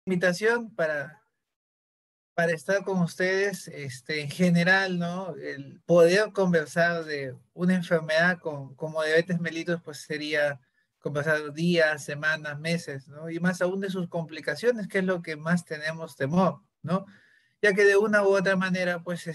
Invitación para estar con ustedes, en general, ¿no? El poder conversar de una enfermedad como diabetes mellitus, pues sería conversar días, semanas, meses, ¿no? Y más aún de sus complicaciones, que es lo que más tenemos temor, ¿no? Ya que de una u otra manera, pues,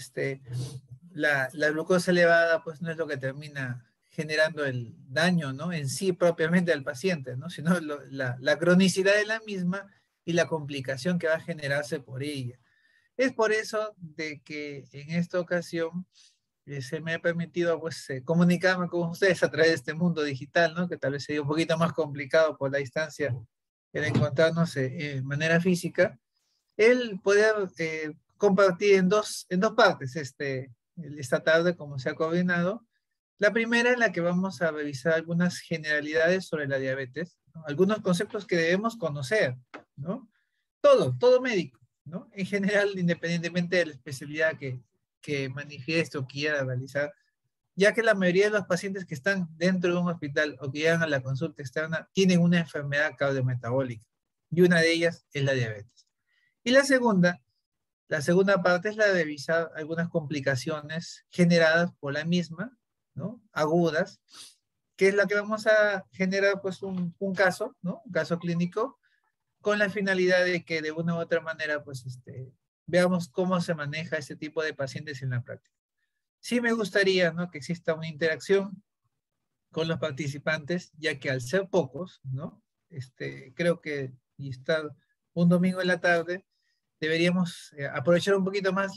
la glucosa elevada, pues, no es lo que termina generando el daño, ¿no? En sí propiamente al paciente, ¿no? Sino la cronicidad de la misma y la complicación que va a generarse por ella. Es por eso de que en esta ocasión se me ha permitido pues comunicarme con ustedes a través de este mundo digital, ¿no? Que tal vez sería un poquito más complicado por la distancia que de encontrarnos en manera física. El poder compartir en dos partes esta tarde, como se ha coordinado. La primera en la que vamos a revisar algunas generalidades sobre la diabetes, ¿no? Algunos conceptos que debemos conocer, ¿no? Todo médico, ¿no? En general, independientemente de la especialidad que manifieste o quiera realizar, ya que la mayoría de los pacientes que están dentro de un hospital o que llegan a la consulta externa tienen una enfermedad cardiometabólica y una de ellas es la diabetes. Y la segunda parte es la de revisar algunas complicaciones generadas por la misma, ¿no? Agudas, que es la que vamos a generar pues un caso, ¿no? Un caso clínico con la finalidad de que de una u otra manera, pues, veamos cómo se maneja este tipo de pacientes en la práctica. Sí me gustaría, ¿no? Que exista una interacción con los participantes, ya que al ser pocos, ¿no? Creo que y estar un domingo en la tarde, deberíamos aprovechar un poquito más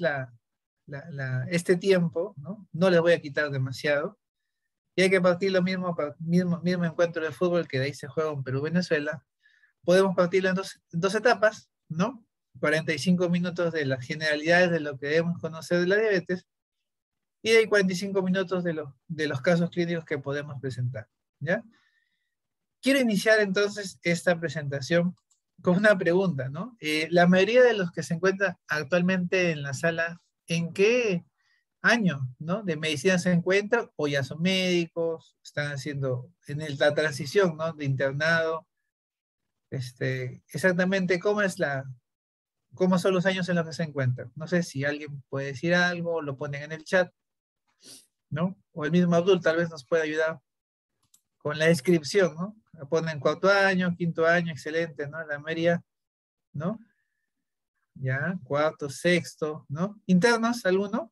este tiempo, ¿no? No les voy a quitar demasiado. Y hay que partir lo mismo encuentro de fútbol que de ahí se juega en Perú-Venezuela, podemos partirlo en dos etapas, ¿no? 45 minutos de las generalidades de lo que debemos conocer de la diabetes y de ahí 45 minutos de los casos clínicos que podemos presentar, ¿ya? Quiero iniciar entonces esta presentación con una pregunta, ¿no? La mayoría de los que se encuentran actualmente en la sala, ¿en qué año, ¿no? De medicina se encuentran o ya son médicos, están haciendo la transición, ¿no? De internado, exactamente cómo son los años en los que se encuentran. No sé si alguien puede decir algo, lo ponen en el chat, ¿no? O el mismo Abdul tal vez nos puede ayudar con la descripción, ¿no? Lo ponen cuarto año, quinto año, excelente, ¿no? La media, ¿no? Ya, cuarto, sexto, ¿no? ¿Internos alguno?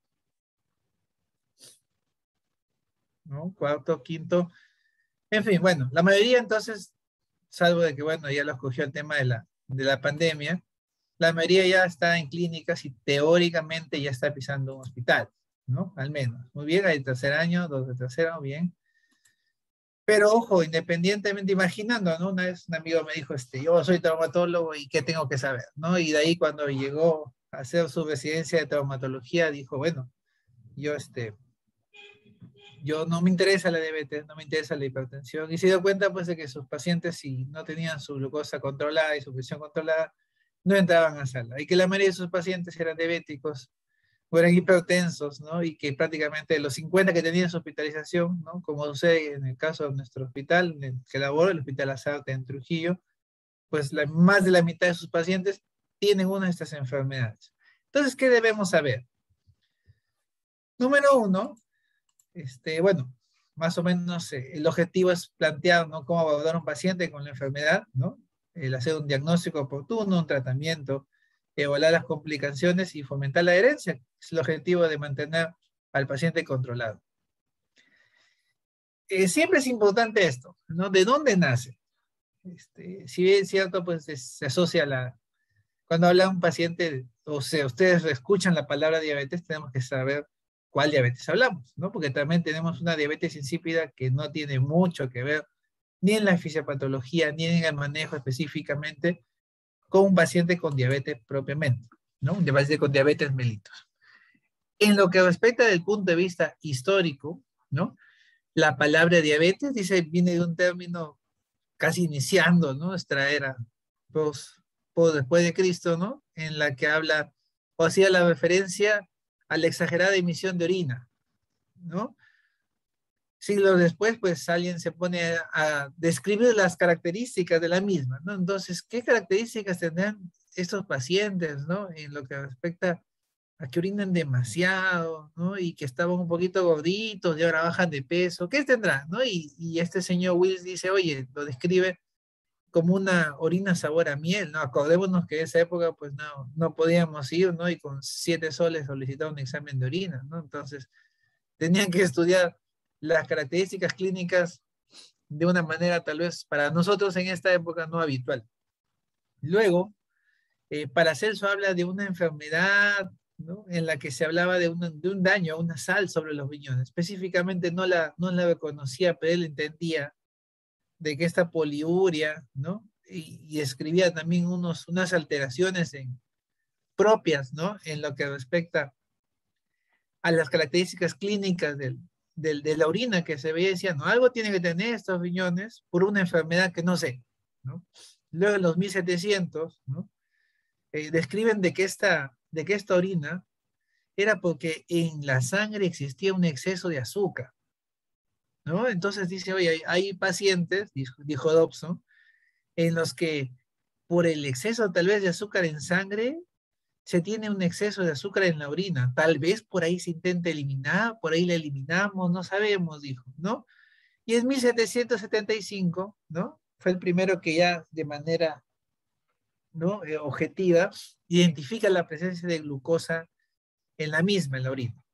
¿No? Cuarto, quinto. En fin, bueno, la mayoría entonces, salvo de que, bueno, ya lo escogió el tema de la pandemia, la mayoría ya está en clínicas y teóricamente ya está pisando un hospital, ¿no? Al menos. Muy bien, hay tercer año, dos de tercero, bien. Pero ojo, independientemente, imaginando, ¿no? Una vez un amigo me dijo, yo soy traumatólogo y ¿qué tengo que saber? ¿No? Y de ahí cuando llegó a hacer su residencia de traumatología, dijo, bueno, yo, yo no me interesa la diabetes, no me interesa la hipertensión. Y se dio cuenta, pues, de que sus pacientes, si no tenían su glucosa controlada y su presión controlada, no entraban a sala. Y que la mayoría de sus pacientes eran diabéticos o eran hipertensos, ¿no? Y que prácticamente los 50 que tenían su hospitalización, ¿no? Como sucede en el caso de nuestro hospital, en el que laboro, el Hospital Azarte en Trujillo, pues más de la mitad de sus pacientes tienen una de estas enfermedades. Entonces, ¿qué debemos saber? Número uno, bueno, más o menos el objetivo es plantear, ¿no? Cómo abordar a un paciente con la enfermedad, ¿no? El hacer un diagnóstico oportuno, un tratamiento, evaluar las complicaciones y fomentar la adherencia. Es el objetivo de mantener al paciente controlado. Siempre es importante esto, ¿no? ¿De dónde nace? Si bien es cierto, pues se asocia cuando habla un paciente, o sea, ustedes escuchan la palabra diabetes, tenemos que saber cuál diabetes hablamos, ¿no? Porque también tenemos una diabetes insípida que no tiene mucho que ver ni en la fisiopatología, ni en el manejo específicamente con un paciente con diabetes propiamente, ¿no? Un paciente con diabetes mellitus. En lo que respecta del punto de vista histórico, ¿no? La palabra diabetes viene de un término casi iniciando, ¿no? Nuestra era después de Cristo, ¿no? En la que habla o hacía la referencia a la exagerada emisión de orina, ¿no? Siglos después, pues alguien se pone a describir las características de la misma, ¿no? Entonces, ¿qué características tendrán estos pacientes, ¿no? En lo que respecta a que orinan demasiado, ¿no? Y que estaban un poquito gorditos y ahora bajan de peso. ¿Qué tendrá, no? Y este señor Wills dice, oye, lo describe como una orina sabor a miel, ¿no? Acordémonos que en esa época pues no podíamos ir, ¿no? Y con 7 soles solicitaba un examen de orina, ¿no? Entonces tenían que estudiar las características clínicas de una manera tal vez para nosotros en esta época no habitual. Luego, Paracelso habla de una enfermedad, ¿no? En la que se hablaba de un daño a una sal sobre los riñones. Específicamente no la reconocía, pero él entendía de que esta poliuria, ¿no? Y escribía también unas alteraciones propias, ¿no? En lo que respecta a las características clínicas de la orina que se veía, decía, no, algo tiene que tener estos riñones por una enfermedad que no sé, ¿no? Luego en los 1700, ¿no? Describen de que esta orina era porque en la sangre existía un exceso de azúcar, ¿no? Entonces dice, oye, hay pacientes, dijo Dobson, en los que por el exceso tal vez de azúcar en sangre, se tiene un exceso de azúcar en la orina. Tal vez por ahí se intenta eliminar, por ahí la eliminamos, no sabemos, dijo, ¿no? Y en 1775, ¿no? Fue el primero que ya de manera, ¿no? Objetiva, identifica la presencia de glucosa en la misma, en la orina.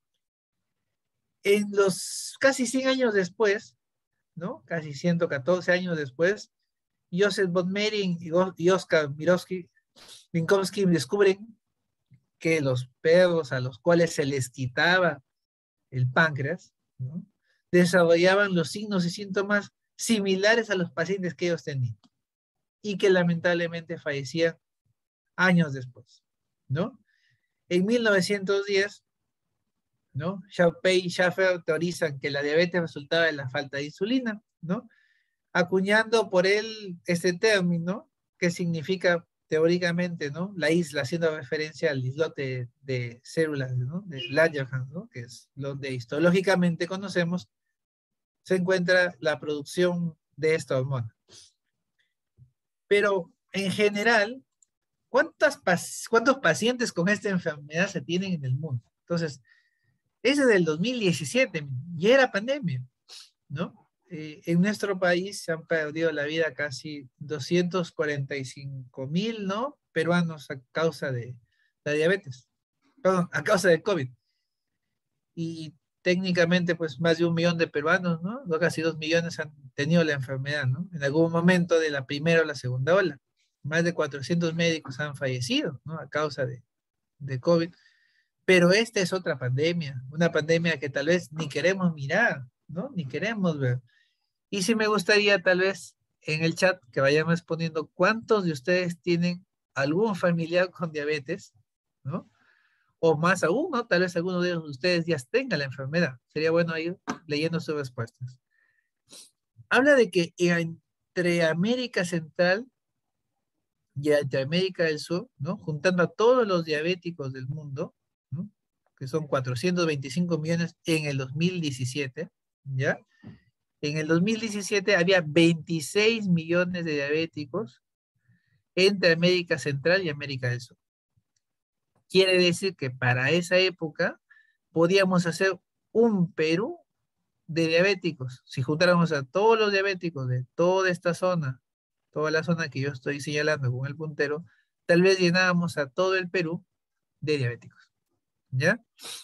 En los casi 100 años después, ¿no? Casi 114 años después, Joseph von Mering y Oskar Minkowski descubren que los perros a los cuales se les quitaba el páncreas, ¿no? Desarrollaban los signos y síntomas similares a los pacientes que ellos tenían y que lamentablemente fallecían años después, ¿no? En 1910, ¿no? Xiaopei y Schaffer teorizan que la diabetes resultaba de la falta de insulina, ¿no? Acuñando por él este término que significa teóricamente, ¿no? La isla, haciendo referencia al islote de células, ¿no? De Langerhans, ¿no? Que es donde histológicamente conocemos, se encuentra la producción de esta hormona. Pero en general, ¿cuántos pacientes con esta enfermedad se tienen en el mundo? Entonces, ese del 2017, ya era pandemia, ¿no? En nuestro país se han perdido la vida casi 245.000, ¿no? Peruanos a causa de la diabetes, perdón, a causa del COVID. Y técnicamente, pues más de 1 millón de peruanos, ¿no? Casi 2 millones han tenido la enfermedad, ¿no? En algún momento de la primera o la segunda ola. Más de 400 médicos han fallecido, ¿no? A causa de COVID. Pero esta es otra pandemia, una pandemia que tal vez ni queremos mirar, ¿no? Ni queremos ver. Y sí me gustaría tal vez en el chat que vayamos poniendo cuántos de ustedes tienen algún familiar con diabetes, ¿no? O más aún, ¿no? Tal vez alguno de ustedes ya tenga la enfermedad. Sería bueno ir leyendo sus respuestas. Habla de que entre América Central y entre América del Sur, ¿no? Juntando a todos los diabéticos del mundo, ¿no? Que son 425 millones en el 2017, ¿ya? En el 2017 había 26 millones de diabéticos entre América Central y América del Sur. Quiere decir que para esa época podíamos hacer un Perú de diabéticos. Si juntáramos a todos los diabéticos de toda esta zona, toda la zona que yo estoy señalando con el puntero, tal vez llenábamos a todo el Perú de diabéticos. ¿Ya?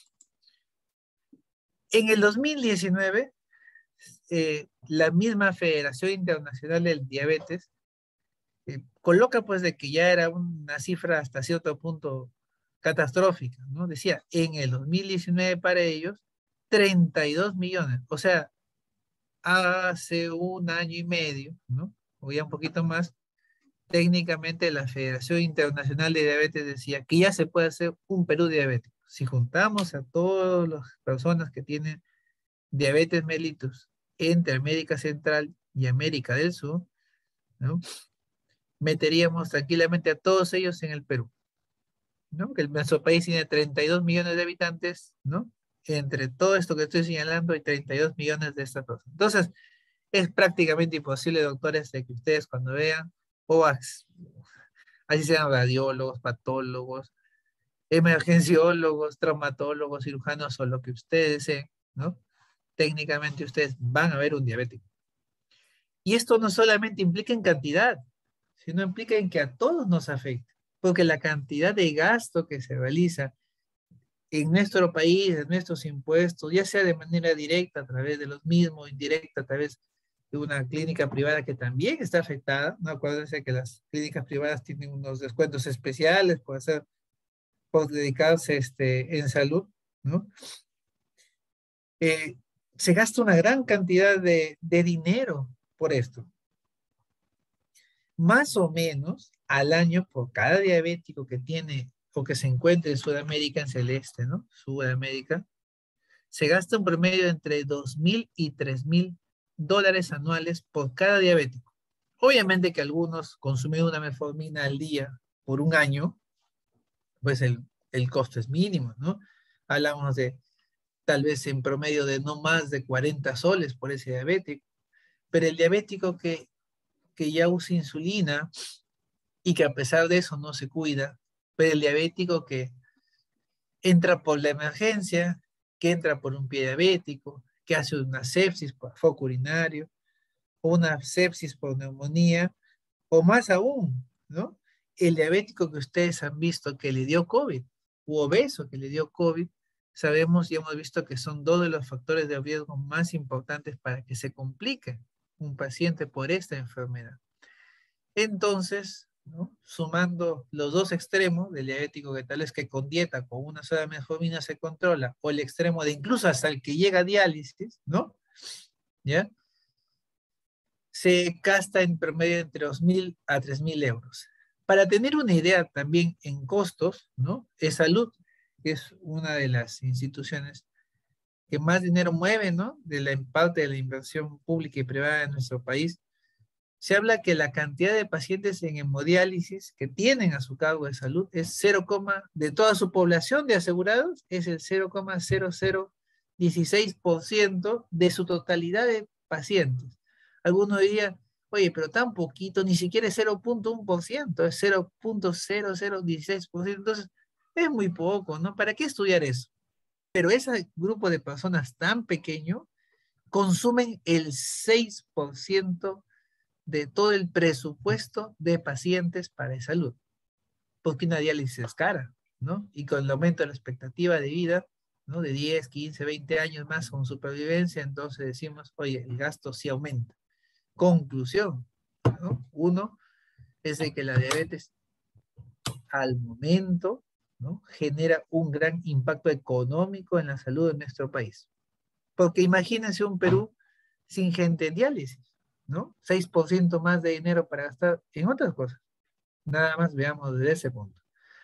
En el 2019, la misma Federación Internacional del Diabetes coloca pues de que ya era una cifra hasta cierto punto catastrófica, ¿no? Decía, en el 2019 para ellos, 32 millones, o sea, hace 1 año y medio, ¿no? O ya un poquito más, técnicamente la Federación Internacional de Diabetes decía que ya se puede hacer un Perú diabético. Si juntamos a todas las personas que tienen diabetes mellitus entre América Central y América del Sur, ¿no? Meteríamos tranquilamente a todos ellos en el Perú, ¿no? Que nuestro país tiene 32 millones de habitantes, ¿no? Entre todo esto que estoy señalando hay 32 millones de estas personas. Entonces, es prácticamente imposible, doctores, de que ustedes cuando vean, o así sean radiólogos, patólogos, emergenciólogos, traumatólogos, cirujanos o lo que ustedes deseen, ¿no? Técnicamente ustedes van a ver un diabético. Y esto no solamente implica en cantidad, sino implica en que a todos nos afecta, porque la cantidad de gasto que se realiza en nuestro país, en nuestros impuestos, ya sea de manera directa a través de los mismos, indirecta a través de una clínica privada que también está afectada, ¿no? Acuérdense que las clínicas privadas tienen unos descuentos especiales por dedicarse en salud, ¿no? Eh, Se gasta una gran cantidad de dinero por esto. Más o menos al año por cada diabético que tiene o que se encuentre en Sudamérica, en celeste, ¿no? Sudamérica, se gasta un promedio entre 2.000 y 3.000 dólares anuales por cada diabético. Obviamente que algunos consumen una metformina al día por un año, pues el costo es mínimo, ¿no? Hablamos de tal vez en promedio de no más de 40 soles por ese diabético, pero el diabético que ya usa insulina y que a pesar de eso no se cuida, pero el diabético que entra por la emergencia, que entra por un pie diabético, que hace una sepsis por foco urinario, o una sepsis por neumonía, o más aún, ¿no? El diabético que ustedes han visto que le dio COVID, u obeso que le dio COVID, sabemos y hemos visto que son dos de los factores de riesgo más importantes para que se complique un paciente por esta enfermedad. Entonces, ¿no? Sumando los dos extremos del diabético que tal es que con dieta, con una sola metformina se controla, o el extremo de incluso hasta el que llega a diálisis, ¿no? ¿Ya? Se gasta en promedio entre 2.000 a 3.000 euros. Para tener una idea también en costos, ¿no? Salud, que es una de las instituciones que más dinero mueve, ¿no? De la parte de la inversión pública y privada en nuestro país. Se habla que la cantidad de pacientes en hemodiálisis que tienen a su cargo de salud es 0, de toda su población de asegurados, es el 0,0016% de su totalidad de pacientes. Algunos dirían, oye, pero tan poquito, ni siquiera es 0,1%, es 0,0016%, entonces es muy poco, ¿no? ¿Para qué estudiar eso? Pero ese grupo de personas tan pequeño consumen el 6% de todo el presupuesto de pacientes para salud, porque una diálisis es cara, ¿no? Y con el aumento de la expectativa de vida, ¿no? De 10, 15, 20 años más con supervivencia, entonces decimos, oye, el gasto sí aumenta. Conclusión, ¿no? Uno es de que la diabetes al momento, ¿no? Genera un gran impacto económico en la salud de nuestro país. Porque imagínense un Perú sin gente en diálisis, ¿no? 6% más de dinero para gastar en otras cosas. Nada más veamos desde ese punto.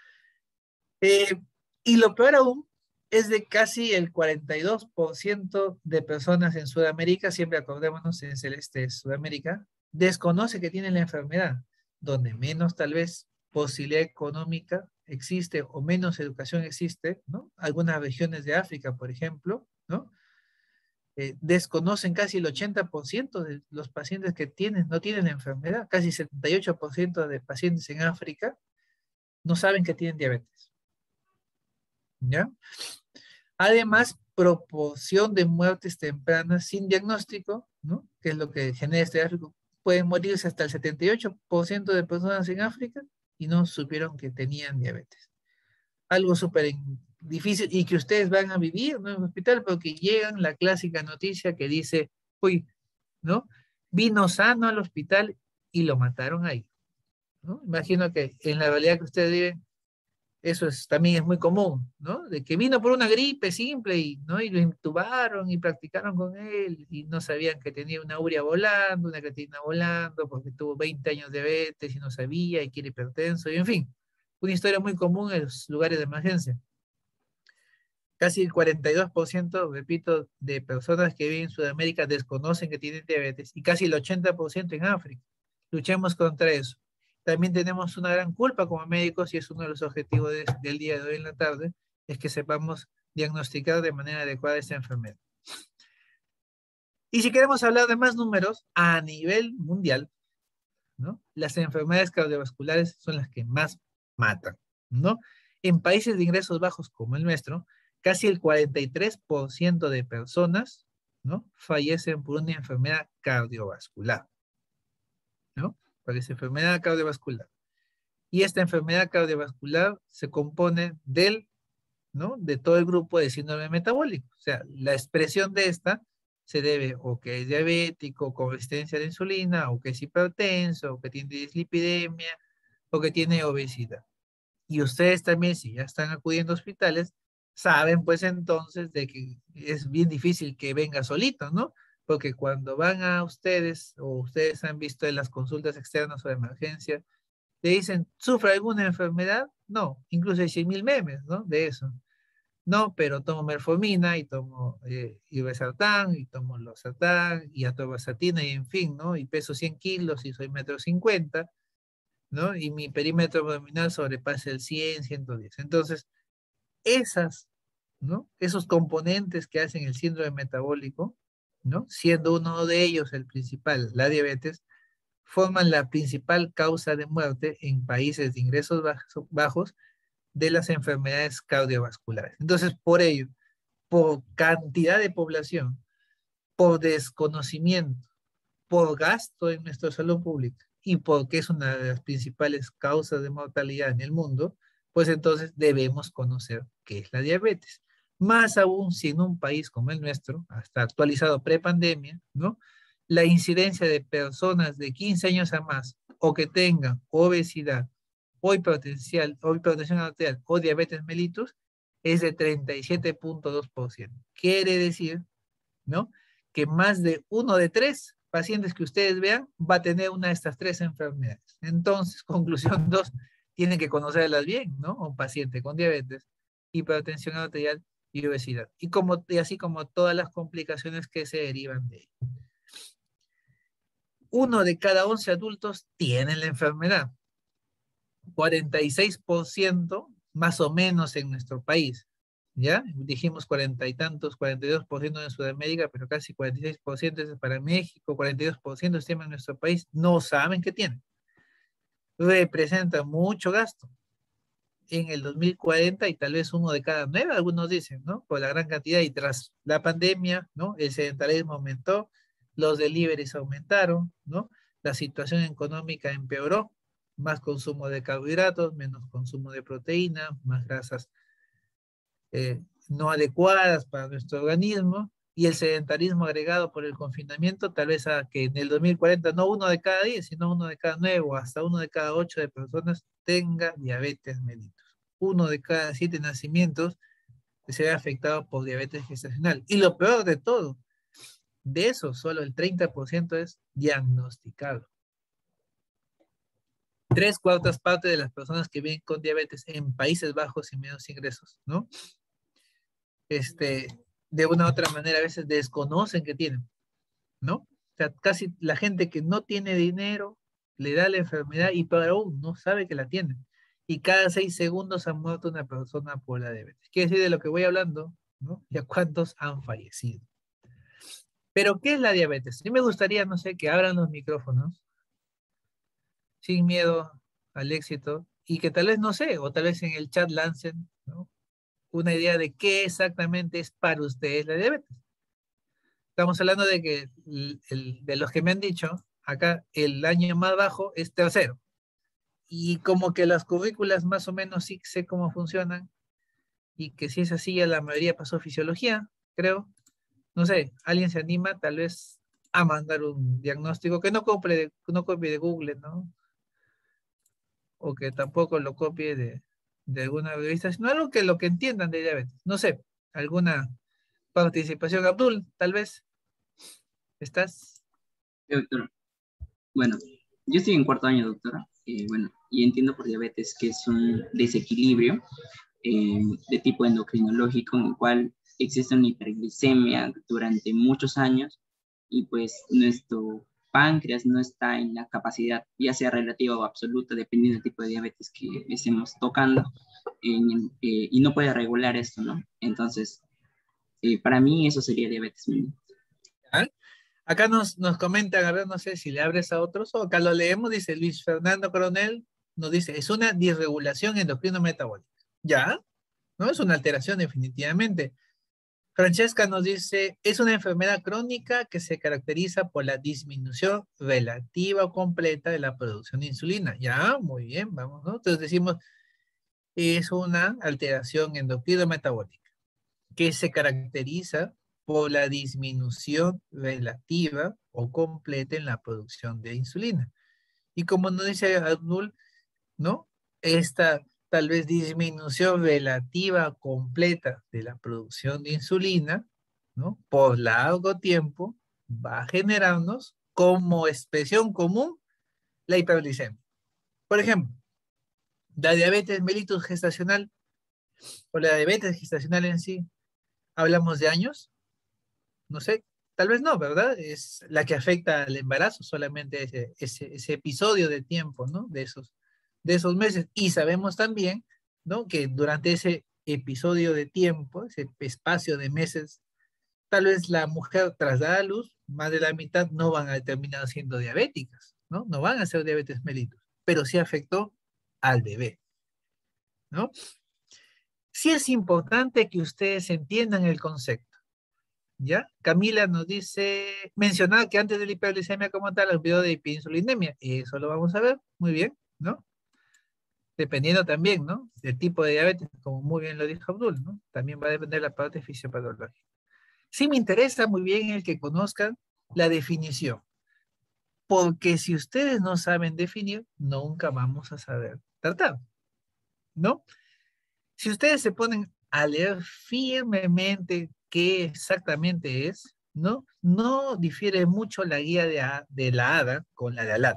Y lo peor aún es de casi el 42% de personas en Sudamérica, siempre acordémonos en celeste Sudamérica, desconoce que tienen la enfermedad, donde menos tal vez posibilidad económica existe o menos educación existe, ¿no? Algunas regiones de África, por ejemplo, ¿no? Desconocen casi el 80% de los pacientes que no tienen la enfermedad, casi 78% de pacientes en África no saben que tienen diabetes, ¿ya? Además, proporción de muertes tempranas sin diagnóstico, ¿no? Que es lo que genera este gráfico, pueden morirse hasta el 78% de personas en África y no supieron que tenían diabetes. Algo súper difícil y que ustedes van a vivir, ¿no? En el hospital, porque llegan la clásica noticia que dice, uy, ¿no? Vino sano al hospital y lo mataron ahí, ¿no? Imagino que en la realidad que ustedes viven, eso también es muy común, ¿no? De que vino por una gripe simple y, ¿no? Y lo intubaron y practicaron con él y no sabían que tenía una urea volando, una creatina volando, porque tuvo 20 años de diabetes y no sabía y quiere hipertenso, y en fin, una historia muy común en los lugares de emergencia. Casi el 42%, repito, de personas que viven en Sudamérica desconocen que tienen diabetes y casi el 80% en África. Luchemos contra eso. También tenemos una gran culpa como médicos y es uno de los objetivos del día de hoy en la tarde, es que sepamos diagnosticar de manera adecuada esta enfermedad. Y si queremos hablar de más números a nivel mundial, ¿no? Las enfermedades cardiovasculares son las que más matan, ¿no? En países de ingresos bajos como el nuestro, casi el 43% de personas, ¿no? Fallecen por una enfermedad cardiovascular, ¿no? Por esa enfermedad cardiovascular. Y esta enfermedad cardiovascular se compone ¿no? De todo el grupo de síndrome metabólico. O sea, la expresión de esta se debe o que es diabético con resistencia a la insulina, o que es hipertenso, o que tiene dislipidemia, o que tiene obesidad. Y ustedes también, si ya están acudiendo a hospitales, saben pues entonces de que es bien difícil que venga solito, ¿no? Porque cuando van a ustedes, o ustedes han visto en las consultas externas o de emergencia, le dicen, ¿sufre alguna enfermedad? No, incluso hay 100.000 memes, ¿no? De eso. No, pero tomo metformina y tomo irbesartán y tomo losartán y atorvastatina y en fin, ¿no? Y peso 100 kilos y soy 1,50 m, ¿no? Y mi perímetro abdominal sobrepasa el 100, 110. Entonces, esas, ¿no? Esos componentes que hacen el síndrome metabólico, ¿no? Siendo uno de ellos el principal, la diabetes, forman la principal causa de muerte en países de ingresos bajos de las enfermedades cardiovasculares. Entonces, por ello, por cantidad de población, por desconocimiento, por gasto en nuestra salud pública y porque es una de las principales causas de mortalidad en el mundo, pues entonces debemos conocer qué es la diabetes. Más aún si en un país como el nuestro, hasta actualizado prepandemia, ¿no? La incidencia de personas de 15 años a más o que tengan obesidad o hipertensión arterial o diabetes mellitus es de 37,2%. Quiere decir, ¿no? Que más de uno de tres pacientes que ustedes vean va a tener una de estas tres enfermedades. Entonces, conclusión dos, tienen que conocerlas bien, ¿no? Un paciente con diabetes, hipertensión arterial y obesidad. Y así como todas las complicaciones que se derivan de ello. Uno de cada 11 adultos tiene la enfermedad. 46% más o menos en nuestro país. ¿Ya? Dijimos 40 y tantos, 42% en Sudamérica, pero casi 46% es para México, 42% es en nuestro país, no saben que tienen. Representa mucho gasto en el 2040 y tal vez uno de cada 9, algunos dicen, ¿no? Por la gran cantidad y tras la pandemia, ¿no? El sedentarismo aumentó, los deliveries aumentaron, ¿no? La situación económica empeoró, más consumo de carbohidratos, menos consumo de proteína, más grasas no adecuadas para nuestro organismo y el sedentarismo agregado por el confinamiento, tal vez a que en el 2040 no uno de cada 10, sino uno de cada 9 o hasta uno de cada 8 de personas tenga diabetes mellitus. Uno de cada 7 nacimientos se ve afectado por diabetes gestacional. Y lo peor de todo, de eso solo el 30% es diagnosticado. 3/4 partes de las personas que viven con diabetes en Países Bajos y menos ingresos, ¿no? De una u otra manera a veces desconocen que tienen, ¿no? O sea, casi la gente que no tiene dinero le da la enfermedad y pero aún no sabe que la tiene. Y cada 6 segundos ha muerto una persona por la diabetes. Quiere decir de lo que voy hablando, ¿no? Y a cuántos han fallecido. Pero, ¿qué es la diabetes? A mí me gustaría, no sé, que abran los micrófonos sin miedo al éxito y que tal vez, no sé, o tal vez en el chat lancen, ¿no? Una idea de qué exactamente es para ustedes la diabetes. Estamos hablando de que de los que me han dicho, acá el año más bajo es tercero. Y como que las currículas más o menos sí sé cómo funcionan y que si es así ya la mayoría pasó fisiología, creo. No sé, alguien se anima tal vez a mandar un diagnóstico que no copie de Google, ¿no? O que tampoco lo copie de alguna revista, sino algo que lo que entiendan de diabetes. No sé, alguna participación. Abdul, tal vez. ¿Estás? Doctora, bueno, yo estoy en cuarto año, doctora, bueno, y entiendo por diabetes que es un desequilibrio de tipo endocrinológico en el cual existe una hiperglicemia durante muchos años y pues nuestro páncreas no está en la capacidad, ya sea relativa o absoluta, dependiendo del tipo de diabetes que estemos tocando, y no puede regular esto, ¿no? Entonces, para mí eso sería diabetes mellitus. Acá nos comentan, a ver, no sé si le abres a otros, o acá lo leemos, dice Luis Fernando Coronel, nos dice, es una disregulación endocrino metabólica. ¿Ya? ¿No? Es una alteración definitivamente. Francesca nos dice, es una enfermedad crónica que se caracteriza por la disminución relativa o completa de la producción de insulina. Ya, muy bien, vamos, ¿no? Entonces decimos, es una alteración endocrino metabólica que se caracteriza por la disminución relativa o completa en la producción de insulina. Y como nos dice Abdul, ¿no? Esta tal vez disminución relativa completa de la producción de insulina, ¿no? Por largo tiempo va a generarnos como expresión común la hiperglicemia. Por ejemplo, la diabetes mellitus gestacional o la diabetes gestacional en sí, hablamos de años, no sé, tal vez no, ¿verdad? Es la que afecta al embarazo, solamente ese episodio de tiempo, ¿no? De esos meses. Y sabemos también, ¿no? Que durante ese episodio de tiempo, ese espacio de meses, tal vez la mujer tras dar a luz, más de la mitad no van a terminar siendo diabéticas, ¿no? No van a ser diabetes mellitus, pero sí afectó al bebé, ¿no? Sí es importante que ustedes entiendan el concepto. ¿Ya? Camila nos dice, mencionaba que antes de la hiperglicemia como tal, olvidó de hiperinsulinemia. Y eso lo vamos a ver, muy bien, ¿no? Dependiendo también, ¿no? Del tipo de diabetes, como muy bien lo dijo Abdul, ¿no? También va a depender la parte fisiopatológica. Sí me interesa muy bien el que conozcan la definición, porque si ustedes no saben definir, nunca vamos a saber tratar, ¿no? Si ustedes se ponen a leer firmemente qué exactamente es, ¿no? No difiere mucho la guía de la ADA con la de ALAT,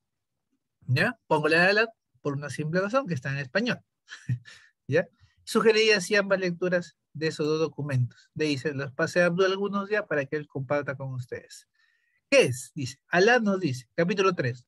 ¿ya? Pongo la de ALAT por una simple razón que está en español, ¿ya? Sugeriría así ambas lecturas de esos dos documentos. De ahí se los pasé a Abdul algunos días para que él comparta con ustedes. ¿Qué es? Dice, ALAT nos dice, capítulo 3,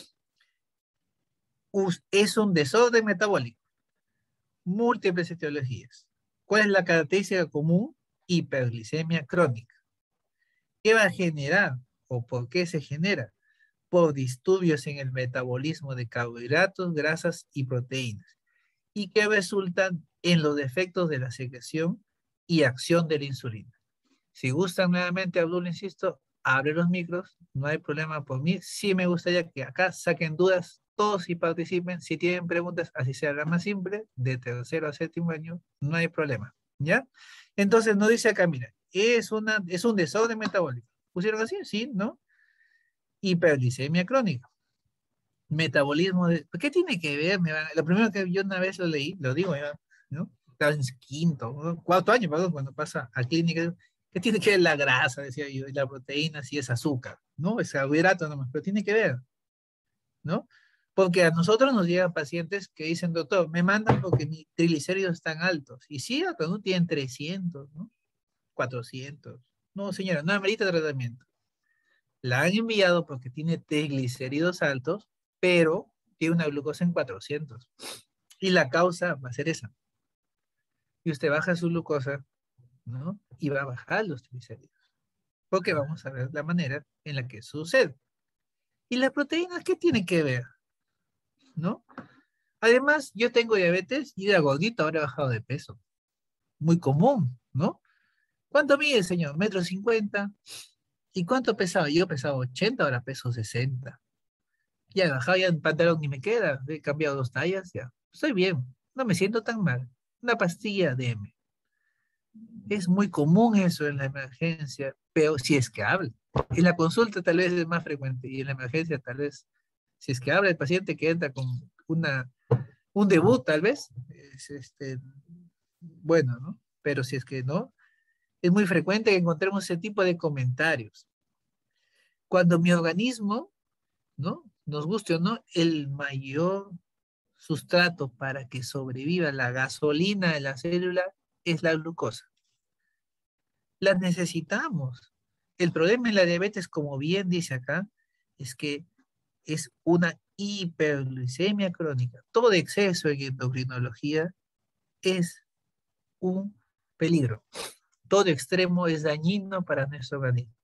es un desorden metabólico, múltiples etiologías. ¿Cuál es la característica común? Hiperglicemia crónica. ¿Qué va a generar o por qué se genera? Por disturbios en el metabolismo de carbohidratos, grasas y proteínas, y que resultan en los defectos de la secreción y acción de la insulina. Si gustan nuevamente, Abdul, insisto, abre los micros, no hay problema por mí. Sí me gustaría que acá saquen dudas todos y participen. Si tienen preguntas, así sea la más simple, de tercero a séptimo año, no hay problema, ¿ya? Entonces, no dice acá, mira, es un desorden metabólico. ¿Pusieron así? Sí, ¿no? Hiperglicemia crónica. Metabolismo de... ¿Qué tiene que ver? Lo primero que yo una vez lo leí, lo digo ya, ¿no? Estaba en quinto, ¿no? Cuarto año, perdón, cuando pasa a clínica. ¿Qué tiene que ver la grasa, decía yo, y la proteína si es azúcar? ¿No? Es carbohidrato nomás, pero tiene que ver, ¿no? Porque a nosotros nos llegan pacientes que dicen, doctor, me mandan porque mis triglicéridos están altos. Y sí, acá no tienen 300, ¿no? 400. No, señora, no amerita tratamiento. La han enviado porque tiene triglicéridos altos, pero tiene una glucosa en 400. Y la causa va a ser esa. Y usted baja su glucosa, ¿no? Y va a bajar los triglicéridos. Porque vamos a ver la manera en la que sucede. ¿Y las proteínas qué tiene que ver? ¿No? Además, yo tengo diabetes y era gordito, ahora he bajado de peso. Muy común, ¿no? ¿Cuánto mide, señor? 1,50 m. ¿Y cuánto pesaba? Yo pesaba 80, ahora peso 60. Ya he bajado, ya el pantalón ni me queda. He cambiado 2 tallas, ya. Estoy bien, no me siento tan mal. Una pastilla DM. Es muy común eso en la emergencia, pero si es que habla. En la consulta tal vez es más frecuente y en la emergencia tal vez, si es que habla el paciente que entra con un debut tal vez, es bueno, ¿no? Pero si es que no, es muy frecuente que encontremos ese tipo de comentarios. Cuando mi organismo, ¿no? Nos guste o no, el mayor sustrato para que sobreviva la gasolina de la célula es la glucosa. Las necesitamos. El problema en la diabetes, como bien dice acá, es que es una hiperglicemia crónica. Todo exceso en endocrinología es un peligro. Todo extremo es dañino para nuestro organismo.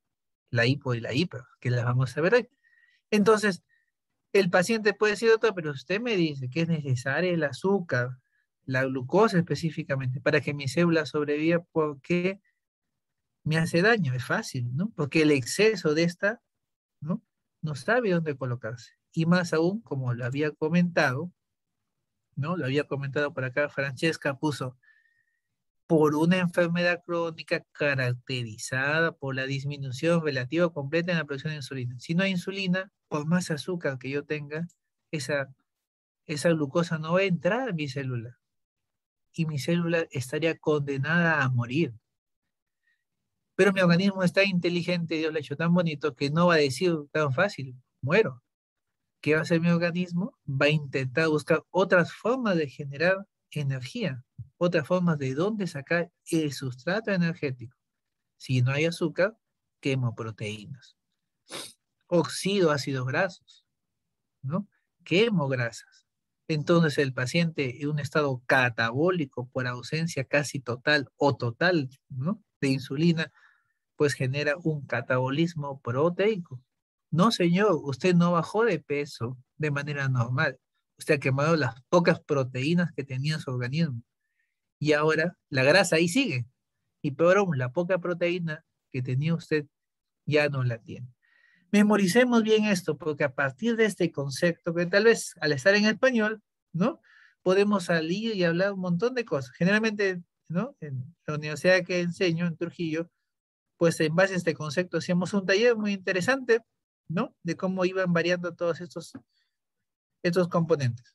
la hipo y la hiper, que las vamos a ver hoy. Entonces, el paciente puede decir, doctor, pero usted me dice que es necesario el azúcar, la glucosa específicamente, para que mi célula sobreviva, porque me hace daño. Es fácil, ¿no? Porque el exceso de esta, ¿no? No sabe dónde colocarse. Y más aún, como lo había comentado, ¿no? Lo había comentado por acá, Francesca puso, por una enfermedad crónica caracterizada por la disminución relativa o completa en la producción de insulina. Si no hay insulina, por más azúcar que yo tenga, esa, esa glucosa no va a entrar a mi célula y mi célula estaría condenada a morir. Pero mi organismo está inteligente, Dios lo ha hecho tan bonito que no va a decir tan fácil, muero. ¿Qué va a hacer mi organismo? Va a intentar buscar otras formas de generar energía, otras formas de dónde sacar el sustrato energético. Si no hay azúcar, quemo proteínas. Oxido ácidos grasos, ¿no? Quemo grasas. Entonces el paciente en un estado catabólico por ausencia casi total o total, ¿no? De insulina, pues genera un catabolismo proteico. No, señor, usted no bajó de peso de manera normal. Usted ha quemado las pocas proteínas que tenía en su organismo. Y ahora la grasa ahí sigue. Y peor aún, la poca proteína que tenía usted ya no la tiene. Memoricemos bien esto, porque a partir de este concepto, que tal vez al estar en español, ¿no? Podemos salir y hablar un montón de cosas. Generalmente, ¿no? En la universidad que enseño, en Trujillo, pues en base a este concepto hacíamos un taller muy interesante, ¿no? De cómo iban variando todos estos componentes.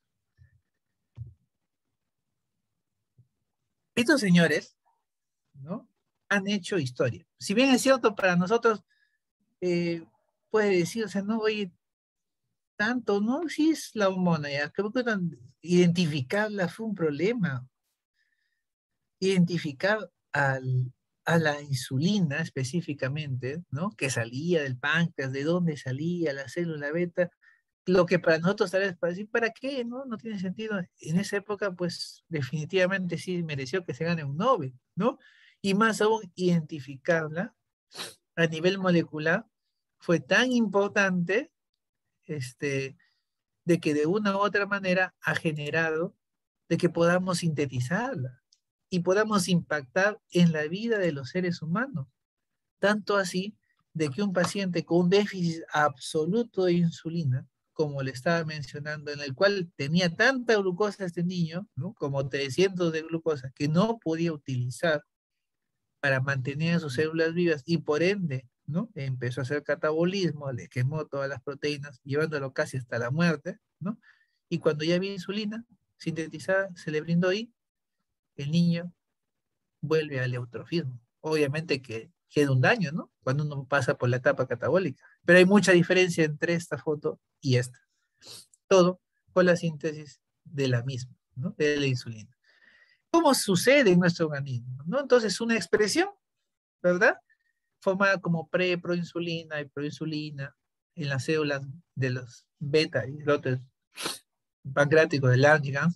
Estos señores, ¿no? Han hecho historia. Si bien es cierto, para nosotros eh, puede decirse, no, oye, tanto, ¿no? Sí es la hormona, ya. Creo que identificarla fue un problema. Identificar a la insulina específicamente, ¿no? Que salía del páncreas, de dónde salía la célula beta, lo que para nosotros tal vez para decir, ¿para qué? ¿No? No tiene sentido. En esa época, pues definitivamente sí mereció que se gane un Nobel, ¿no? Y más aún, identificarla a nivel molecular fue tan importante, este, de que de una u otra manera ha generado de que podamos sintetizarla y podamos impactar en la vida de los seres humanos. Tanto así de que un paciente con un déficit absoluto de insulina, como le estaba mencionando, en el cual tenía tanta glucosa este niño, ¿no? Como 300 de glucosa, que no podía utilizar para mantener sus células vivas y por ende, ¿no? Empezó a hacer catabolismo, le quemó todas las proteínas, llevándolo casi hasta la muerte, ¿no? Y cuando ya había insulina sintetizada, se le brindó y el niño vuelve al eutrofismo. Obviamente que queda un daño, ¿no? Cuando uno pasa por la etapa catabólica. Pero hay mucha diferencia entre esta foto y esta. Todo con la síntesis de la misma, ¿no? De la insulina. ¿Cómo sucede en nuestro organismo? ¿No? Entonces, una expresión, ¿verdad? Formada como proinsulina y proinsulina en las células de los beta y lotes pancreáticos de Langerhans.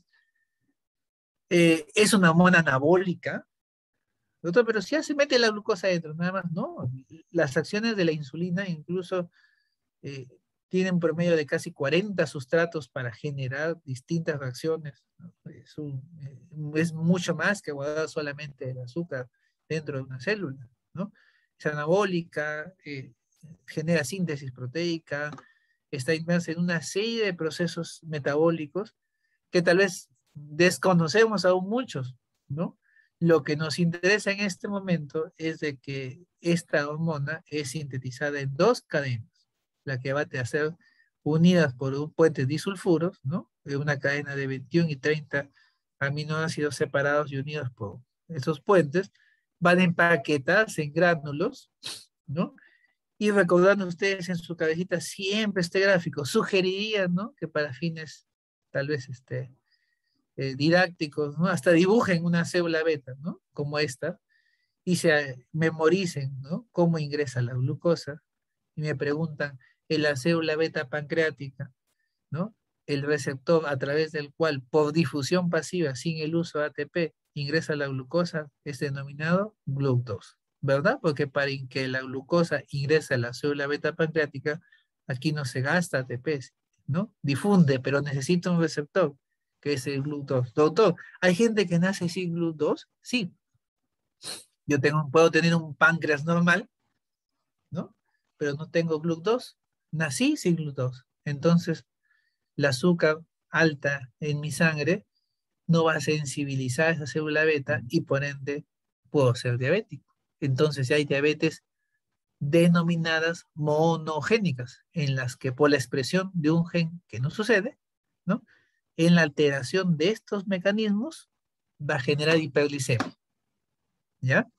Es una hormona anabólica. Doctor, pero si ya se mete la glucosa adentro, nada más, no. Las acciones de la insulina incluso eh, tienen promedio de casi 40 sustratos para generar distintas reacciones, ¿no? Es mucho más que guardar solamente el azúcar dentro de una célula, ¿no? Es anabólica, genera síntesis proteica, está inmersa en una serie de procesos metabólicos que tal vez desconocemos aún muchos, ¿no? Lo que nos interesa en este momento es de que esta hormona es sintetizada en dos cadenas, la que va a ser unidas por un puente disulfuros, ¿no? De una cadena de 21 y 30 aminoácidos separados y unidos por esos puentes, van a empaquetarse en gránulos, ¿no? Y recordando ustedes en su cabecita siempre este gráfico, sugeriría, ¿no? Que para fines tal vez didácticos, ¿no? Hasta dibujen una célula beta, ¿no? Como esta, y se memoricen, ¿no? Cómo ingresa la glucosa, y me preguntan, en la célula beta pancreática, ¿no? El receptor a través del cual, por difusión pasiva, sin el uso de ATP, ingresa la glucosa, es denominado GLUT2. ¿verdad? Porque para que la glucosa ingrese a la célula beta pancreática, aquí no se gasta ATP, ¿no? Difunde, pero necesita un receptor, que es el GLUT2. Doctor, ¿hay gente que nace sin GLUT2? Sí. Puedo tener un páncreas normal, ¿no? Pero no tengo GLUT2. Nací sin GLUT2. Entonces, el azúcar alta en mi sangre no va a sensibilizar esa célula beta y por ende puedo ser diabético. Entonces, si hay diabetes denominadas monogénicas, en las que por la expresión de un gen que no sucede, ¿no? En la alteración de estos mecanismos va a generar hiperglicemia, ¿ya?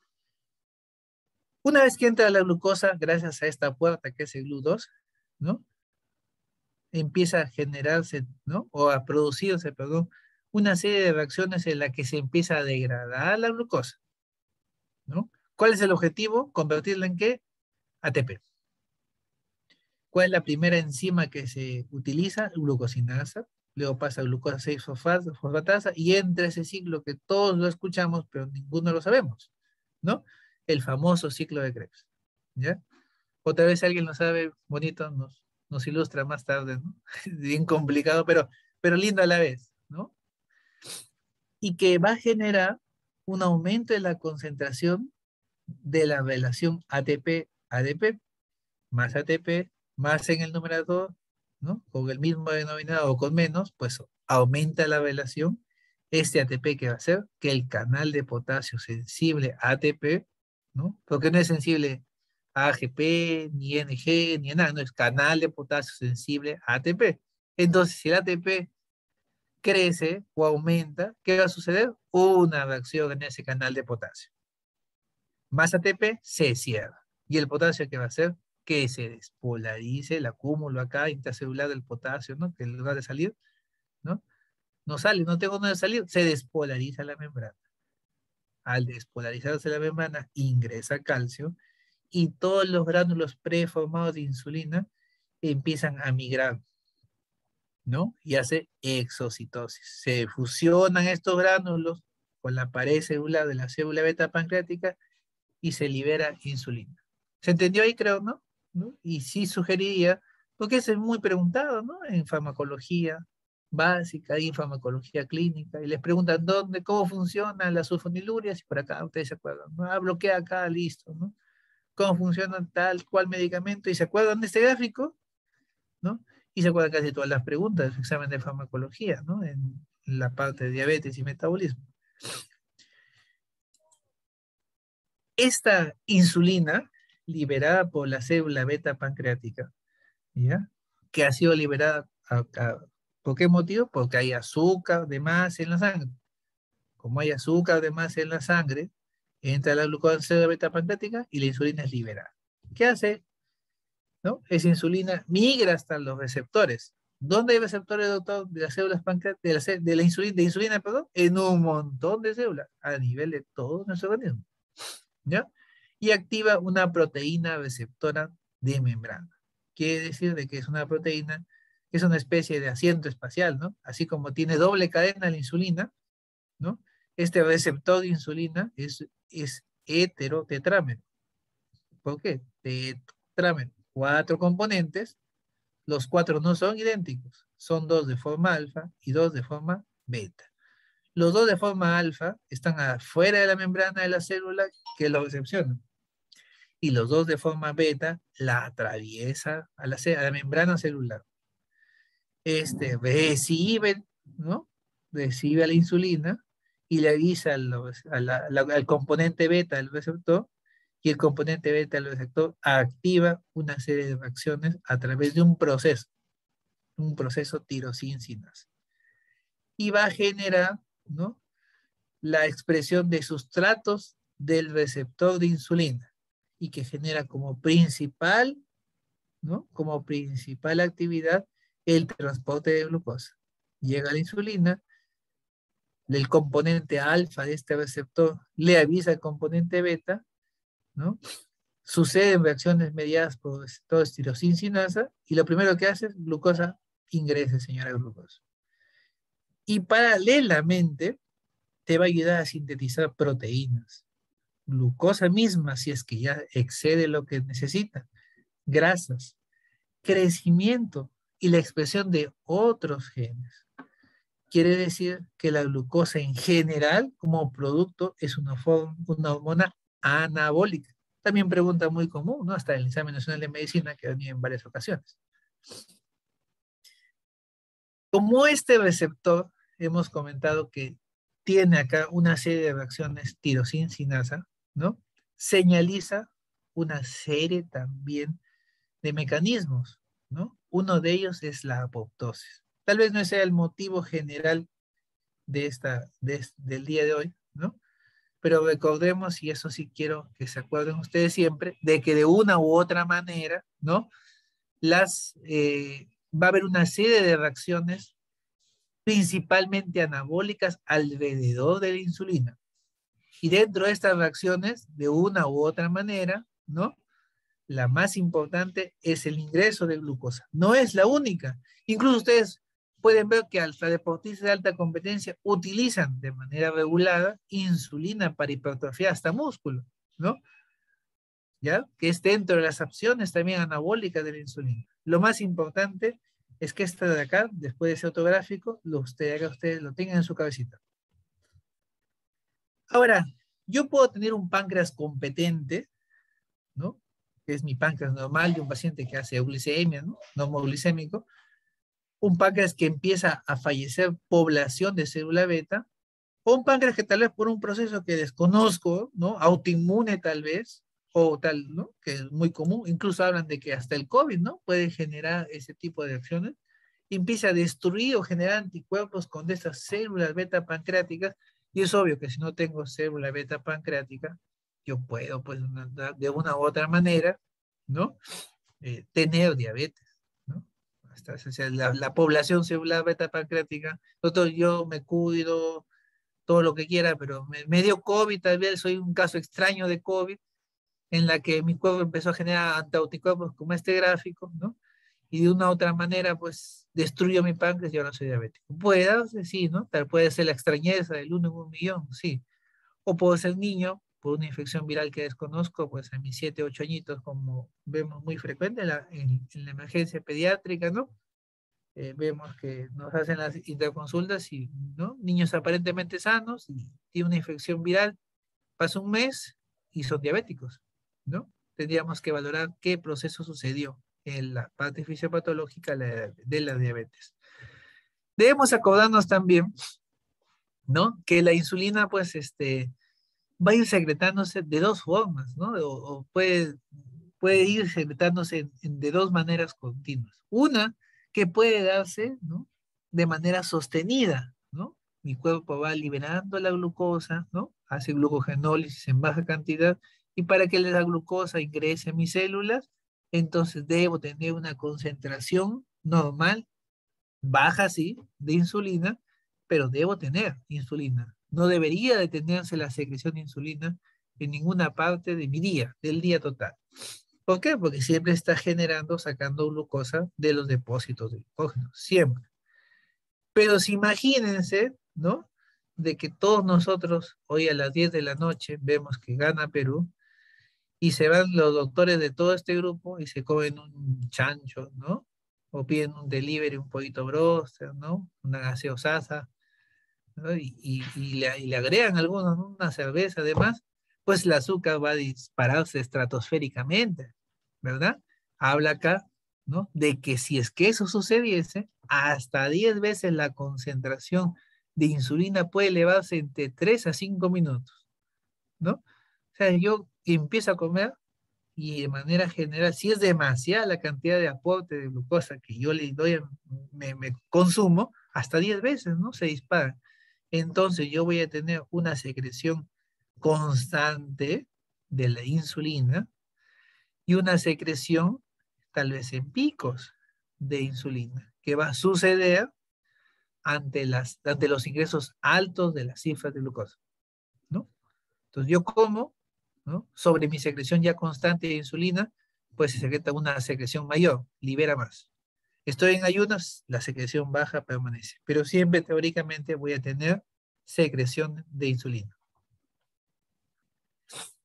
Una vez que entra la glucosa, gracias a esta puerta que es el GLUT2, ¿no? Empieza a generarse, ¿no? O a producirse, perdón, una serie de reacciones en la que se empieza a degradar la glucosa, ¿no? ¿Cuál es el objetivo? Convertirla en ¿qué? ATP. ¿Cuál es la primera enzima que se utiliza? Glucosinasa. Luego pasa glucosa 6 fosfatasa y entra ese ciclo que todos lo escuchamos, pero ninguno lo sabemos, ¿no? El famoso ciclo de Krebs, ¿ya? Otra vez alguien lo sabe, bonito, nos ilustra más tarde, ¿no? Bien complicado, pero lindo a la vez, ¿no? Y que va a generar un aumento de la concentración de la relación ATP-ADP, más ATP, más en el numerador, ¿no? Con el mismo denominador o con menos, pues aumenta la relación. Este ATP que va a hacer que el canal de potasio sensible a ATP, ¿no? Porque no es sensible a AGP, ni NG, ni nada, no es canal de potasio sensible a ATP. Entonces, si el ATP crece o aumenta, ¿qué va a suceder? Una reacción en ese canal de potasio. Más ATP se cierra. ¿Y el potasio qué va a hacer? Que se despolarice el acúmulo acá intracelular del potasio, ¿no? Que en lugar de salir, ¿no? No sale, no tengo dónde salir, se despolariza la membrana. Al despolarizarse la membrana, ingresa calcio y todos los gránulos preformados de insulina empiezan a migrar, ¿no? Y hace exocitosis. Se fusionan estos gránulos con la pared celular de la célula beta pancreática y se libera insulina. ¿Se entendió ahí, creo, no? ¿No? Y sí sugeriría, porque eso es muy preguntado, ¿no? En farmacología básica y en farmacología clínica, y les preguntan dónde, cómo funcionan las sulfonilurias, y por acá ustedes se acuerdan, ¿no? Ah, bloquea acá, listo, ¿no? Cómo funciona tal cual medicamento, y se acuerdan de este gráfico, ¿no? Y se acuerdan casi todas las preguntas del examen de farmacología, ¿no? En la parte de diabetes y metabolismo. Esta insulina liberada por la célula beta pancreática, ¿ya? Que ha sido liberada, ¿por qué motivo? Porque hay azúcar de más en la sangre. Como hay azúcar de más en la sangre, entra la glucosa en la célula beta pancreática y la insulina es liberada. ¿Qué hace? ¿No? Esa insulina migra hasta los receptores. ¿Dónde hay receptores, doctor, de las células pancreáticas, de insulina, perdón? En un montón de células, a nivel de todo nuestro organismo, ¿ya? Y activa una proteína receptora de membrana. Quiere decir de que es una proteína, es una especie de asiento espacial, ¿no? Así como tiene doble cadena la insulina, ¿no? Este receptor de insulina es heterotetrámero. ¿Por qué? Tetrámero. Cuatro componentes, los cuatro no son idénticos, son dos de forma alfa y dos de forma beta. Los dos de forma alfa están afuera de la membrana de la célula que lo recepcionan y los dos de forma beta la atraviesa a la membrana celular. Recibe, ¿no? Recibe a la insulina y le avisa al componente beta del receptor y el componente beta del receptor activa una serie de reacciones a través de un proceso tirosina-sinasa. Y va a generar, ¿no? La expresión de sustratos del receptor de insulina y que genera como principal, ¿no? Como principal actividad el transporte de glucosa. Llega la insulina, el componente alfa de este receptor le avisa al componente beta, ¿no? Suceden reacciones mediadas por todo tirosina y lo primero que hace es glucosa ingrese, señora glucosa. Y paralelamente te va a ayudar a sintetizar proteínas, glucosa misma, si es que ya excede lo que necesita, grasas, crecimiento y la expresión de otros genes. Quiere decir que la glucosa en general, como producto, es una hormona anabólica. También pregunta muy común, ¿no? Hasta el examen nacional de medicina que ha venido en varias ocasiones. Como este receptor, hemos comentado que tiene acá una serie de reacciones tirosina-sinasa, ¿no? Señaliza una serie también de mecanismos, ¿no? Uno de ellos es la apoptosis. Tal vez no sea el motivo general del día de hoy, ¿no? Pero recordemos, y eso sí quiero que se acuerden ustedes siempre, de que de una u otra manera, ¿no? Va a haber una serie de reacciones principalmente anabólicas alrededor de la insulina. Y dentro de estas reacciones, de una u otra manera, ¿no? La más importante es el ingreso de glucosa. No es la única. Incluso ustedes pueden ver que hasta deportistas de alta competencia utilizan de manera regulada insulina para hipertrofiar hasta músculo, ¿no? ¿Ya? Que es dentro de las opciones también anabólicas de la insulina. Lo más importante es que esta de acá, después de ese autográfico, ustedes lo tengan en su cabecita. Ahora, yo puedo tener un páncreas competente, ¿no? Que es mi páncreas normal de un paciente que hace euglicemia, ¿no? Normoglicémico. Un páncreas que empieza a fallecer población de célula beta, o un páncreas que tal vez por un proceso que desconozco, ¿no? Autoinmune tal vez, o tal, ¿no? Que es muy común, incluso hablan de que hasta el COVID, ¿no? Puede generar ese tipo de acciones, y empieza a destruir o generar anticuerpos con estas células beta pancreáticas, y es obvio que si no tengo célula beta pancreática, yo puedo, pues, de una u otra manera, ¿no? Tener diabetes, ¿no? Hasta, o sea, la población celular beta pancreática, doctor, yo me cuido, todo lo que quiera, pero me dio COVID, tal vez soy un caso extraño de COVID, en la que mi cuerpo empezó a generar anticuerpos como este gráfico, ¿no? Y de una u otra manera, pues, destruyó mi páncreas y ahora soy diabético. Puede darse, sí, ¿no? Tal puede ser la extrañeza del 1 en 1 millón, sí. O puedo ser niño por una infección viral que desconozco, pues a mis 7, 8 añitos, como vemos muy frecuente en la emergencia pediátrica, ¿no? Vemos que nos hacen las interconsultas y, ¿no? Niños aparentemente sanos y tienen una infección viral, pasa un mes y son diabéticos, ¿no? Tendríamos que valorar qué proceso sucedió en la parte fisiopatológica de la diabetes. Debemos acordarnos también, ¿no? Que la insulina, pues, va a ir secretándose de dos formas, ¿no? O puede ir secretándose de dos maneras continuas. Una, que puede darse, ¿no? De manera sostenida, ¿no? Mi cuerpo va liberando la glucosa, ¿no? Hace glucogenólisis en baja cantidad y para que la glucosa ingrese a mis células, entonces debo tener una concentración normal, baja, sí, de insulina, pero debo tener insulina. No debería detenerse la secreción de insulina en ninguna parte de mi día, del día total. ¿Por qué? Porque siempre está generando, sacando glucosa de los depósitos de glucógeno, siempre. Pero si imagínense, ¿no? De que todos nosotros hoy a las 10 de la noche vemos que gana Perú y se van los doctores de todo este grupo y se comen un chancho, ¿no? O piden un delivery, un poquito broster, ¿no? Una gaseosa, ¿no? Y le agregan algunos, ¿no? Una cerveza además, pues el azúcar va a dispararse estratosféricamente, ¿verdad? Habla acá, ¿no? De que si es que eso sucediese, hasta 10 veces la concentración de insulina puede elevarse entre 3 a 5 minutos, ¿no? O sea, yo empiezo a comer y de manera general, si es demasiada la cantidad de aporte de glucosa que yo le doy, me consumo, hasta 10 veces, ¿no? Se dispara. Entonces yo voy a tener una secreción constante de la insulina y una secreción tal vez en picos de insulina, que va a suceder ante los ingresos altos de las cifras de glucosa, ¿no? Entonces yo como, ¿no? Sobre mi secreción ya constante de insulina, pues se secreta una secreción mayor, libera más. Estoy en ayunas, la secreción baja permanece, pero siempre teóricamente voy a tener secreción de insulina.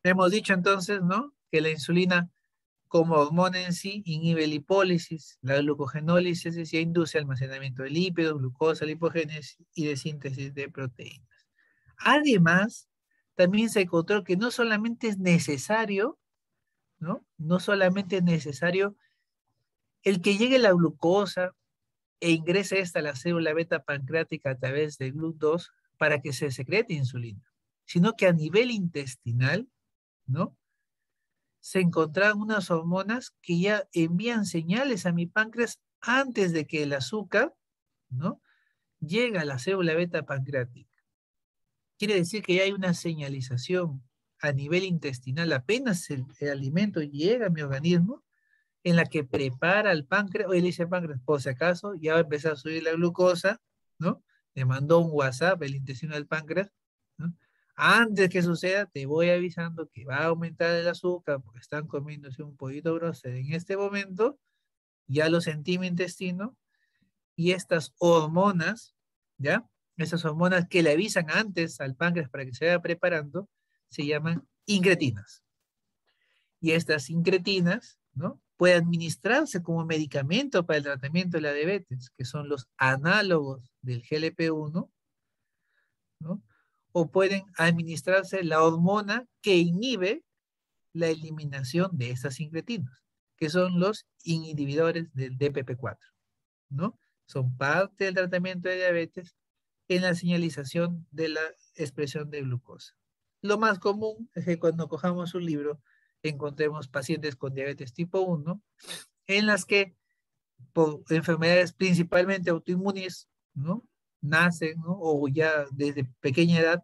Hemos dicho entonces, ¿no? Que la insulina como hormona en sí inhibe la lipólisis, la glucogenólisis y induce almacenamiento de lípidos, glucosa, lipogénesis y de síntesis de proteínas. Además, también se encontró que no solamente es necesario, ¿no? No solamente es necesario el que llegue la glucosa e ingrese esta a la célula beta pancreática a través de GLUT2 para que se secrete insulina, sino que a nivel intestinal, ¿no? Se encontraron unas hormonas que ya envían señales a mi páncreas antes de que el azúcar, ¿no? Llegue a la célula beta pancreática. Quiere decir que ya hay una señalización a nivel intestinal, apenas el alimento llega a mi organismo, en la que prepara el páncreas, o le dice al páncreas, por si acaso, ya va a empezar a subir la glucosa, ¿no? Le mandó un WhatsApp el intestino del páncreas, ¿no? Antes que suceda, te voy avisando que va a aumentar el azúcar porque están comiéndose un poquito grosero en este momento, ya lo sentí en mi intestino, y estas hormonas, ¿ya? Esas hormonas que le avisan antes al páncreas para que se vaya preparando, se llaman incretinas. Y estas incretinas, ¿no? Pueden administrarse como medicamento para el tratamiento de la diabetes, que son los análogos del GLP-1, ¿no? O pueden administrarse la hormona que inhibe la eliminación de estas incretinas, que son los inhibidores del DPP4, ¿no? Son parte del tratamiento de diabetes en la señalización de la expresión de glucosa. Lo más común es que cuando cojamos un libro encontremos pacientes con diabetes tipo 1 en las que por enfermedades principalmente autoinmunes, ¿no? Nacen, ¿no? O ya desde pequeña edad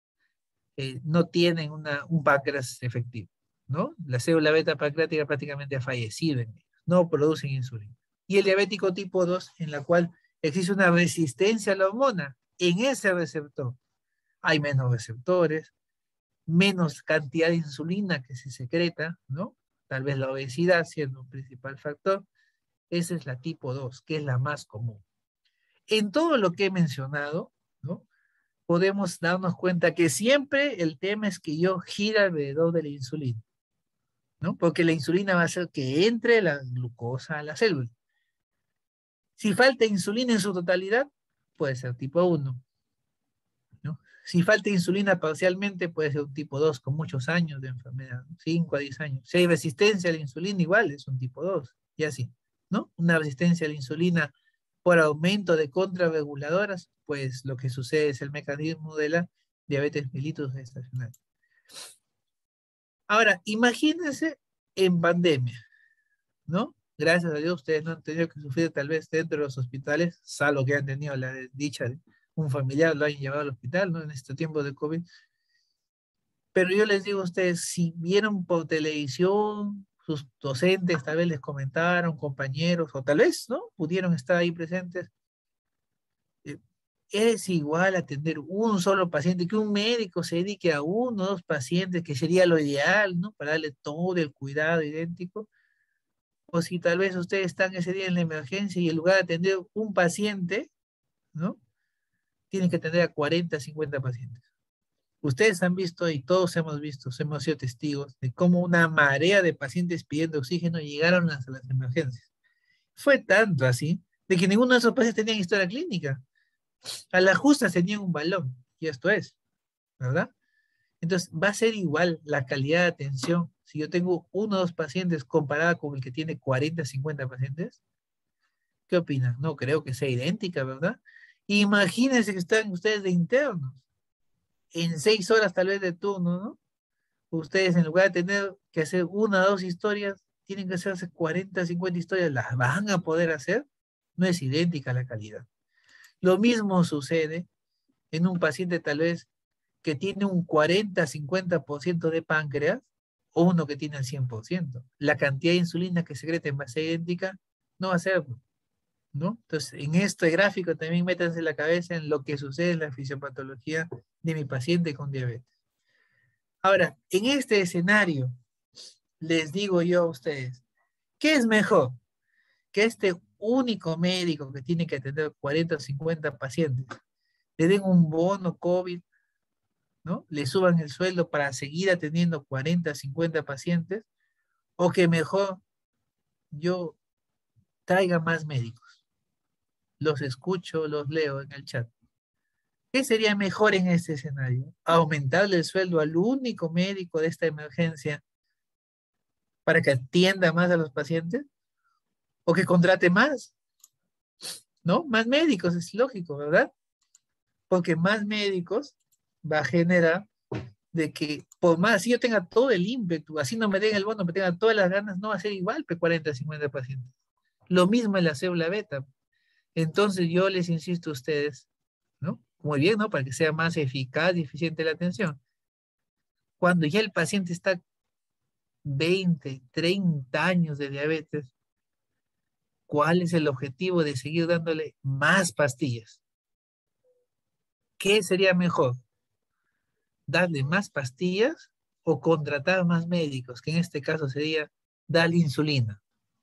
no tienen un páncreas efectivo, ¿no? La célula beta pancreática prácticamente ha fallecido en ellos, no producen insulina. Y el diabético tipo 2, en la cual existe una resistencia a la hormona, en ese receptor hay menos receptores, menos cantidad de insulina que se secreta, ¿no? Tal vez la obesidad siendo un principal factor. Esa es la tipo 2, que es la más común. En todo lo que he mencionado, ¿no? Podemos darnos cuenta que siempre el tema es que yo gira alrededor de la insulina, ¿no? Porque la insulina va a hacer que entre la glucosa a la célula. Si falta insulina en su totalidad, puede ser tipo 1, ¿no? Si falta insulina parcialmente, puede ser un tipo 2 con muchos años de enfermedad, 5 a 10 años. Si hay resistencia a la insulina, igual es un tipo 2, y así, ¿no? Una resistencia a la insulina por aumento de contrarreguladoras, pues lo que sucede es el mecanismo de la diabetes mellitus gestacional. Ahora, imagínense en pandemia, ¿no? Gracias a Dios ustedes no han tenido que sufrir tal vez dentro de los hospitales, salvo que han tenido la dicha de un familiar lo hayan llevado al hospital, ¿no? En este tiempo de COVID. Pero yo les digo a ustedes, si vieron por televisión, sus docentes tal vez les comentaron, compañeros, o tal vez, ¿no? Pudieron estar ahí presentes. eh, Es igual atender un solo paciente, que un médico se dedique a uno o dos pacientes, que sería lo ideal, ¿no? Para darle todo el cuidado idéntico. O si tal vez ustedes están ese día en la emergencia y en lugar de atender un paciente, ¿no? Tienen que atender a 40, 50 pacientes. Ustedes han visto y todos hemos visto, hemos sido testigos de cómo una marea de pacientes pidiendo oxígeno llegaron hasta las emergencias. Fue tanto así de que ninguno de esos pacientes tenía historia clínica. A la justa tenían un balón, y esto es, ¿verdad? Entonces, va a ser igual la calidad de atención si yo tengo uno o dos pacientes comparada con el que tiene 40, 50 pacientes. ¿Qué opinan? No creo que sea idéntica, ¿verdad? Imagínense que están ustedes de internos, en 6 horas tal vez de turno, ¿no? Ustedes en lugar de tener que hacer una o dos historias, tienen que hacerse 40, 50 historias, ¿las van a poder hacer? No es idéntica la calidad. Lo mismo sucede en un paciente tal vez que tiene un 40-50% de páncreas o uno que tiene el 100%. La cantidad de insulina que secreta va a ser idéntica, no va a ser, ¿no? Entonces, en este gráfico también métanse la cabeza en lo que sucede en la fisiopatología de mi paciente con diabetes. Ahora, en este escenario, les digo yo a ustedes, ¿qué es mejor? Que este único médico que tiene que atender 40 o 50 pacientes le den un bono COVID ¿no? Le suban el sueldo para seguir atendiendo 40, 50 pacientes, o que mejor yo traiga más médicos. Los escucho, los leo en el chat. ¿Qué sería mejor en este escenario? ¿Aumentarle el sueldo al único médico de esta emergencia para que atienda más a los pacientes? ¿O que contrate más? ¿No? Más médicos, es lógico, ¿verdad? Porque más médicos va a generar de que por más, si yo tenga todo el ímpetu, así no me den el bono, me tenga todas las ganas, no va a ser igual que 40, 50 pacientes. Lo mismo en la célula beta. Entonces yo les insisto a ustedes, ¿no? Muy bien, ¿no? Para que sea más eficaz y eficiente la atención. Cuando ya el paciente está 20, 30 años de diabetes, ¿cuál es el objetivo de seguir dándole más pastillas? ¿Qué sería mejor? ¿Darle más pastillas o contratar más médicos? Que en este caso sería darle insulina,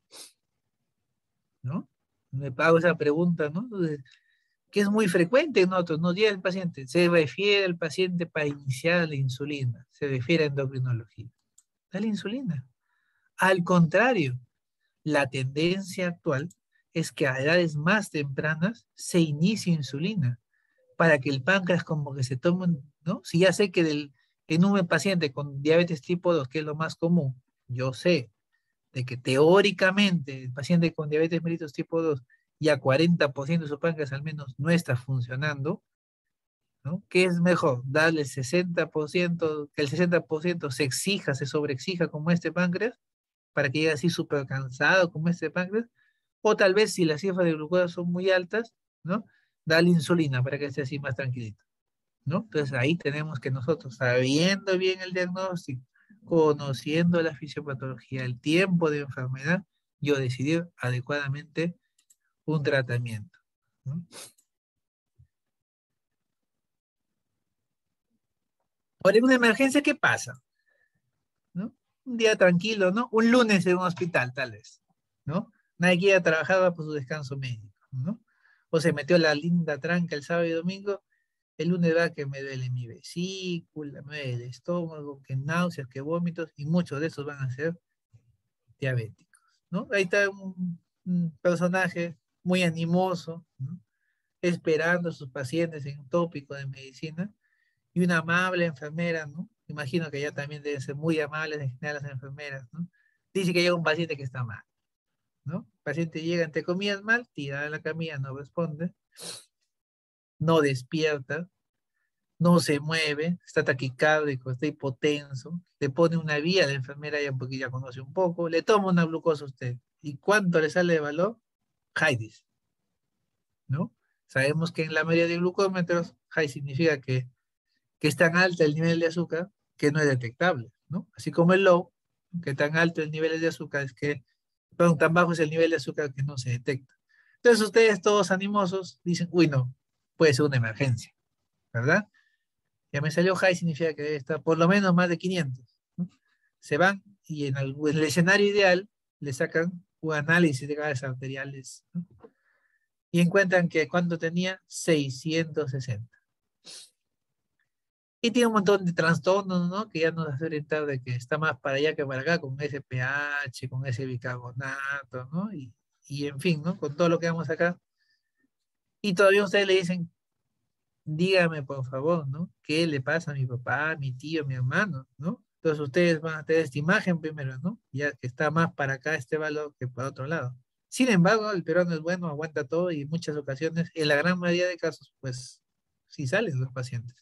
¿no? Me pago esa pregunta, ¿no? Entonces, que es muy frecuente en nosotros, nos llega el paciente, se refiere al paciente para iniciar la insulina, se refiere a endocrinología. Dale insulina. Al contrario, la tendencia actual es que a edades más tempranas se inicie insulina para que el páncreas como que se tome, ¿no? Si ya sé que en un paciente con diabetes tipo 2, que es lo más común, yo sé de que teóricamente el paciente con diabetes mellitus tipo 2 ya 40% de su páncreas al menos no está funcionando, ¿no? ¿Qué es mejor? Darle el 60%, que el 60% se exija, se sobreexija como este páncreas, para que llegue así súper cansado como este páncreas, o tal vez si las cifras de glucosa son muy altas, ¿no? Darle insulina para que esté así más tranquilito, ¿no? Entonces ahí tenemos que nosotros, sabiendo bien el diagnóstico, conociendo la fisiopatología, el tiempo de enfermedad, yo decidir adecuadamente un tratamiento, ¿no? Ahora, en una emergencia, ¿qué pasa? ¿No? Un día tranquilo, ¿no? Un lunes en un hospital, tal vez, ¿no? Nadie quiere trabajar por su descanso médico, ¿no? O se metió la linda tranca el sábado y domingo, el lunes va que me duele mi vesícula, me duele el estómago, que náuseas, que vómitos, y muchos de esos van a ser diabéticos, ¿no? Ahí está un personaje muy animoso, ¿no? Esperando a sus pacientes en un tópico de medicina, y una amable enfermera, ¿no? Imagino que ella también deben ser muy amables en general las enfermeras, ¿no? Dice que llega un paciente que está mal, ¿no? El paciente llega, entre comillas, mal, tira de la camilla, no responde, no despierta, no se mueve, está taquicárdico, está hipotenso, le pone una vía a la enfermera ya porque ya conoce un poco, le toma una glucosa a usted. ¿Y cuánto le sale de valor? High, ¿no? Sabemos que en la mayoría de glucómetros, high significa que es tan alta el nivel de azúcar que no es detectable, ¿no? Así como el low, que tan alto el nivel de azúcar es que, perdón, tan bajo es el nivel de azúcar que no se detecta. Entonces ustedes todos animosos dicen, uy, no, puede ser una emergencia, ¿verdad? Ya me salió high, significa que debe estar por lo menos más de 500, ¿no? Se van y en el escenario ideal le sacan un análisis de gases arteriales, ¿no? Y encuentran que cuando tenía 660. Y tiene un montón de trastornos, ¿no? Que ya nos hace orientar de que está más para allá que para acá, con ese pH, con ese bicarbonato, ¿no? Y en fin, ¿no? Con todo lo que vamos acá. Y todavía ustedes le dicen, dígame por favor, ¿no? ¿Qué le pasa a mi papá, a mi tío, a mi hermano, ¿no? Entonces ustedes van a tener esta imagen primero, ¿no? Ya que está más para acá este valor que para otro lado. Sin embargo, el peruano es bueno, aguanta todo y en muchas ocasiones, en la gran mayoría de casos, pues sí salen los pacientes.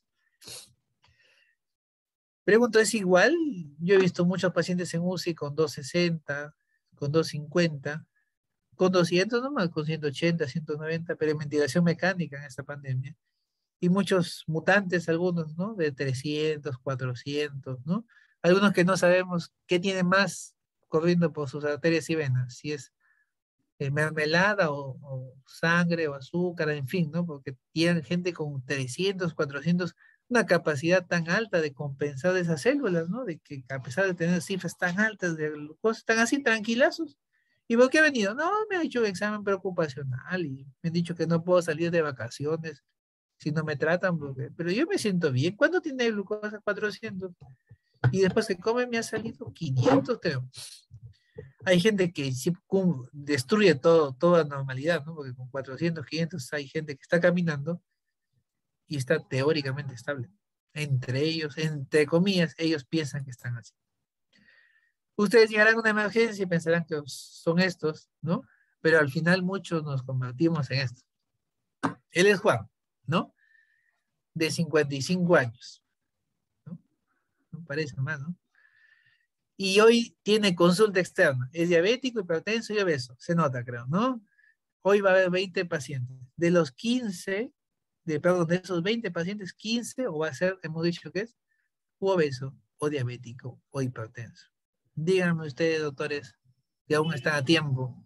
Pregunto, ¿es igual? Yo he visto muchos pacientes en UCI con 260, con 250, con 200 nomás, con 180, 190, pero en ventilación mecánica en esta pandemia. Y muchos mutantes, algunos, ¿no? De 300, 400, ¿no? Algunos que no sabemos qué tienen más corriendo por sus arterias y venas, si es mermelada o sangre o azúcar, en fin, ¿no? Porque tienen gente con 300, 400, una capacidad tan alta de compensar esas células, ¿no? De que a pesar de tener cifras tan altas de glucosa, están así tranquilazos. ¿Y por qué ha venido? No, me ha hecho un examen preocupacional y me han dicho que no puedo salir de vacaciones. si no me tratan, pero yo me siento bien. ¿Cuánto tiene glucosa? 400. Y después que come me ha salido 500, creo. Hay gente que sí destruye todo, toda normalidad, ¿no? Porque con 400, 500 hay gente que está caminando y está teóricamente estable. Entre ellos, entre comillas, ellos piensan que están así. Ustedes llegarán a una emergencia y pensarán que son estos, ¿no? Pero al final muchos nos convertimos en esto. Él es Juan, ¿no? De 55 años, ¿no? No parece más, ¿no? Y hoy tiene consulta externa. Es diabético, hipertenso y obeso. Se nota, creo, ¿no? Hoy va a haber 20 pacientes. De los 15, perdón, de esos 20 pacientes, 15, o va a ser, hemos dicho que es, o obeso, o diabético, o hipertenso. Díganme ustedes, doctores, que aún están a tiempo,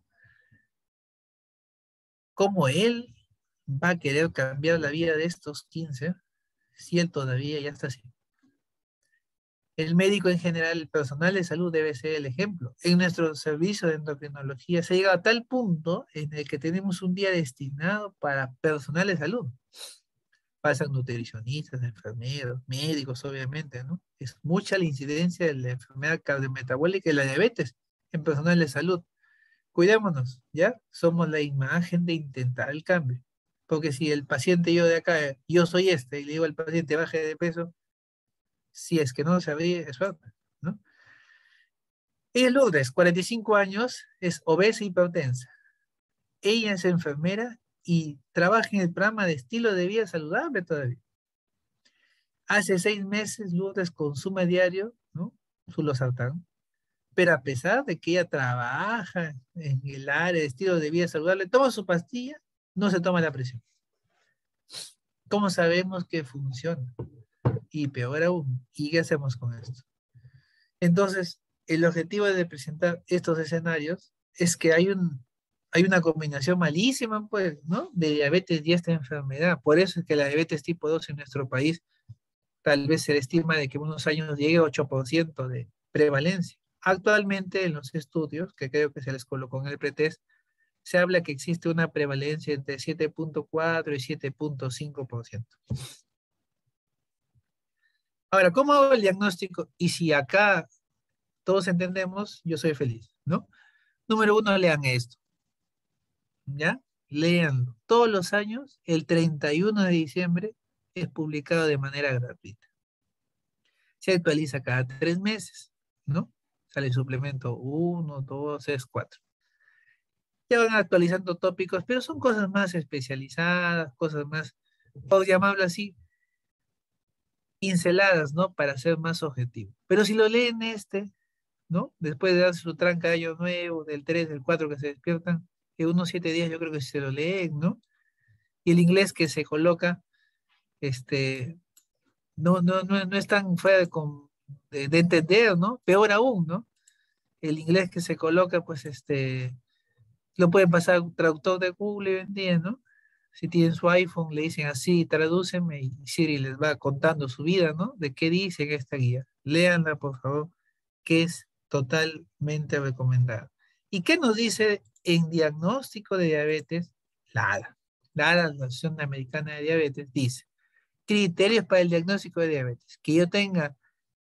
¿cómo él va a querer cambiar la vida de estos 15 si él todavía ya está así? El médico en general, el personal de salud debe ser el ejemplo. En nuestro servicio de endocrinología se llega a tal punto en el que tenemos un día destinado para personal de salud. Pasan nutricionistas, enfermeros, médicos, obviamente, ¿no? Es mucha la incidencia de la enfermedad cardiometabólica y la diabetes en personal de salud. Cuidémonos, ¿ya? Somos la imagen de intentar el cambio. Porque si el paciente yo de acá, yo soy este, y le digo al paciente baje de peso, si es que no se abría, es suerte, ¿no? Ella es Lourdes, 45 años, es obesa y hipertensa. Ella es enfermera y trabaja en el programa de estilo de vida saludable todavía. Hace 6 meses Lourdes consume diario, ¿no? Su losartán. Pero a pesar de que ella trabaja en el área de estilo de vida saludable, toma su pastilla, no se toma la presión. ¿Cómo sabemos que funciona? Y peor aún, ¿y qué hacemos con esto? Entonces, el objetivo de presentar estos escenarios es que hay una combinación malísima, pues, ¿no? De diabetes y esta enfermedad. Por eso es que la diabetes tipo 2 en nuestro país tal vez se estima de que en unos años llegue a 8% de prevalencia. Actualmente en los estudios, que creo que se les colocó en el pretest, se habla que existe una prevalencia entre 7.4 y 7.5%. Ahora, ¿cómo hago el diagnóstico? Y si acá todos entendemos, yo soy feliz, ¿no? Número uno, lean esto, ¿ya? Leanlo. Todos los años, el 31 de diciembre, es publicado de manera gratuita. Se actualiza cada 3 meses, ¿no? Sale suplemento 1, 2, 3, 4. Ya van actualizando tópicos, pero son cosas más especializadas, cosas más, podemos llamarlo así, pinceladas, ¿no? Para ser más objetivo. Pero si lo leen ¿no? Después de dar su tranca de año nuevo, del 3, del 4 que se despiertan, que unos 7 días yo creo que se lo leen, ¿no? Y el inglés que se coloca, no es tan fuera de entender, ¿no? Peor aún, ¿no? El inglés que se coloca, pues, lo pueden pasar a un traductor de Google hoy en día, ¿no? Si tienen su iPhone, le dicen así, tradúceme, y Siri les va contando su vida, ¿no? De qué dice en esta guía. Léanla, por favor, que es totalmente recomendada. ¿Y qué nos dice en diagnóstico de diabetes? La ADA. La ADA, la Asociación Americana de Diabetes, dice, criterios para el diagnóstico de diabetes, que yo tenga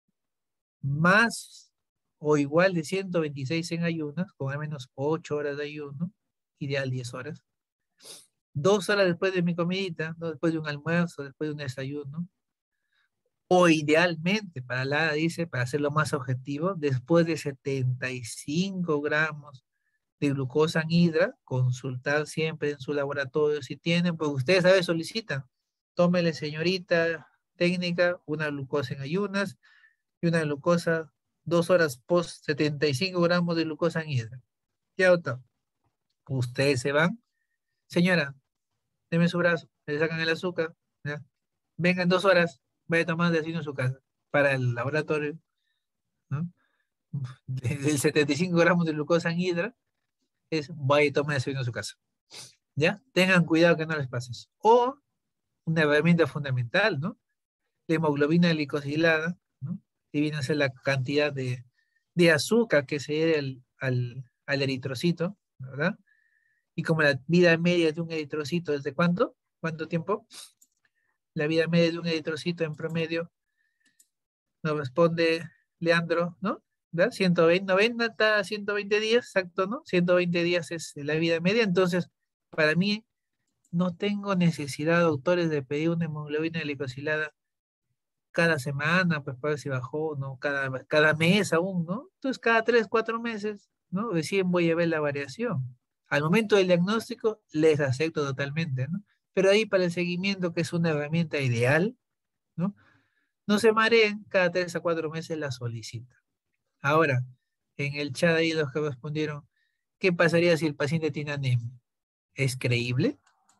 más o igual de 126 en ayunas, con al menos 8 horas de ayuno, ideal 10 horas, 2 horas después de mi comidita, ¿no? Después de un almuerzo, después de un desayuno, o idealmente, para la dice, para hacerlo más objetivo, después de 75 gramos de glucosa anhidra, consultar siempre en su laboratorio si tienen, pues ustedes a veces solicitan, tómele señorita técnica, una glucosa en ayunas y una glucosa 2 horas post 75 gramos de glucosa anhidra. Ya, doctor, ustedes se van, señora, deme su brazo, le sacan el azúcar, ¿ya? Venga en 2 horas, vaya a tomar desayuno en su casa, para el laboratorio, ¿no? Del 75 gramos de glucosa anhidra, es vaya y tome desayuno en su casa, ¿ya? Tengan cuidado que no les pase eso. O una herramienta fundamental, ¿no? La hemoglobina glicosilada, ¿no? Que viene a ser la cantidad de azúcar que se debe al eritrocito, ¿verdad? Y como la vida media de un eritrocito, ¿desde cuánto? ¿Cuánto tiempo? La vida media de un eritrocito en promedio, nos responde Leandro, ¿no? ¿Verdad? 120, 90 hasta 120 días, exacto, ¿no? 120 días es la vida media, entonces, para mí, no tengo necesidad, doctores, de pedir una hemoglobina glicosilada cada semana, pues para ver si bajó, ¿no? Cada mes aún, ¿no? Entonces, cada 3, 4 meses, ¿no? Recién voy a ver la variación. Al momento del diagnóstico, les acepto totalmente, ¿no? Pero ahí para el seguimiento, que es una herramienta ideal, ¿no? No se mareen, cada 3 a 4 meses la solicita. Ahora, en el chat ahí los que respondieron, ¿qué pasaría si el paciente tiene anemia? ¿Es creíble?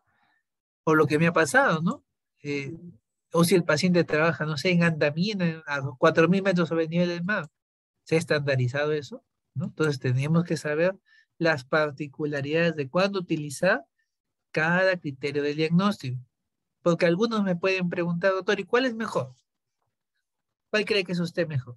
O lo que me ha pasado, ¿no? Eh, o si el paciente trabaja, no sé, en andamina a 4.000 metros sobre el nivel del mar. ¿Se ha estandarizado eso? ¿No? Entonces tenemos que saber las particularidades de cuándo utilizar cada criterio de diagnóstico. Porque algunos me pueden preguntar, doctor, ¿y cuál es mejor? ¿Cuál cree que es usted mejor?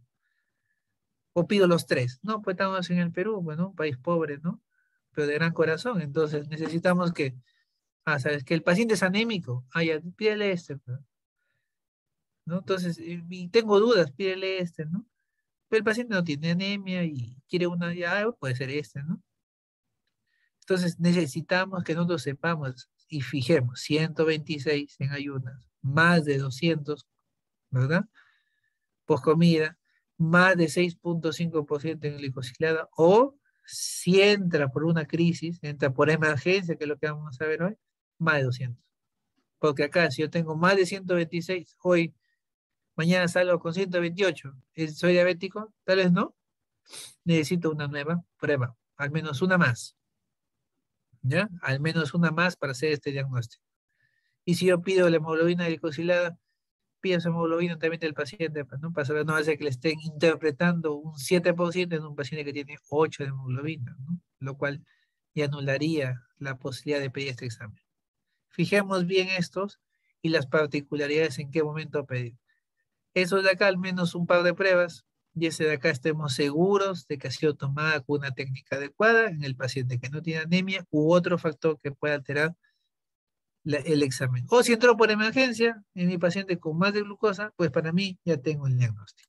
O pido los tres. No, pues estamos en el Perú, bueno, un país pobre, ¿no? Pero de gran corazón. Entonces necesitamos que, sabes que el paciente es anémico. Ah, ya, pídele este, pues, ¿no? Entonces, y tengo dudas, pídele este, ¿no? Pero el paciente no tiene anemia y quiere una, ya, puede ser este, ¿no? Entonces necesitamos que nosotros sepamos y fijemos 126 en ayunas, más de 200, ¿verdad? Post comida, más de 6,5% en glicosilada, o si entra por una crisis, entra por emergencia, que es lo que vamos a ver hoy, más de 200. Porque acá, si yo tengo más de 126, hoy, mañana salgo con 128, ¿soy diabético? Tal vez no. Necesito una nueva prueba, al menos una más, ¿ya? Al menos una más para hacer este diagnóstico. Y si yo pido la hemoglobina glicosilada, pido esa hemoglobina también del paciente, pues, ¿no? Para saber, no hace que le estén interpretando un 7% en un paciente que tiene 8 de hemoglobina, ¿no? Lo cual ya anularía la posibilidad de pedir este examen. Fijemos bien estos y las particularidades en qué momento pedir. Eso de acá, al menos un par de pruebas, y ese de acá estemos seguros de que ha sido tomada con una técnica adecuada en el paciente que no tiene anemia u otro factor que pueda alterar el examen. O si entró por emergencia en mi paciente con más de glucosa, pues para mí ya tengo el diagnóstico.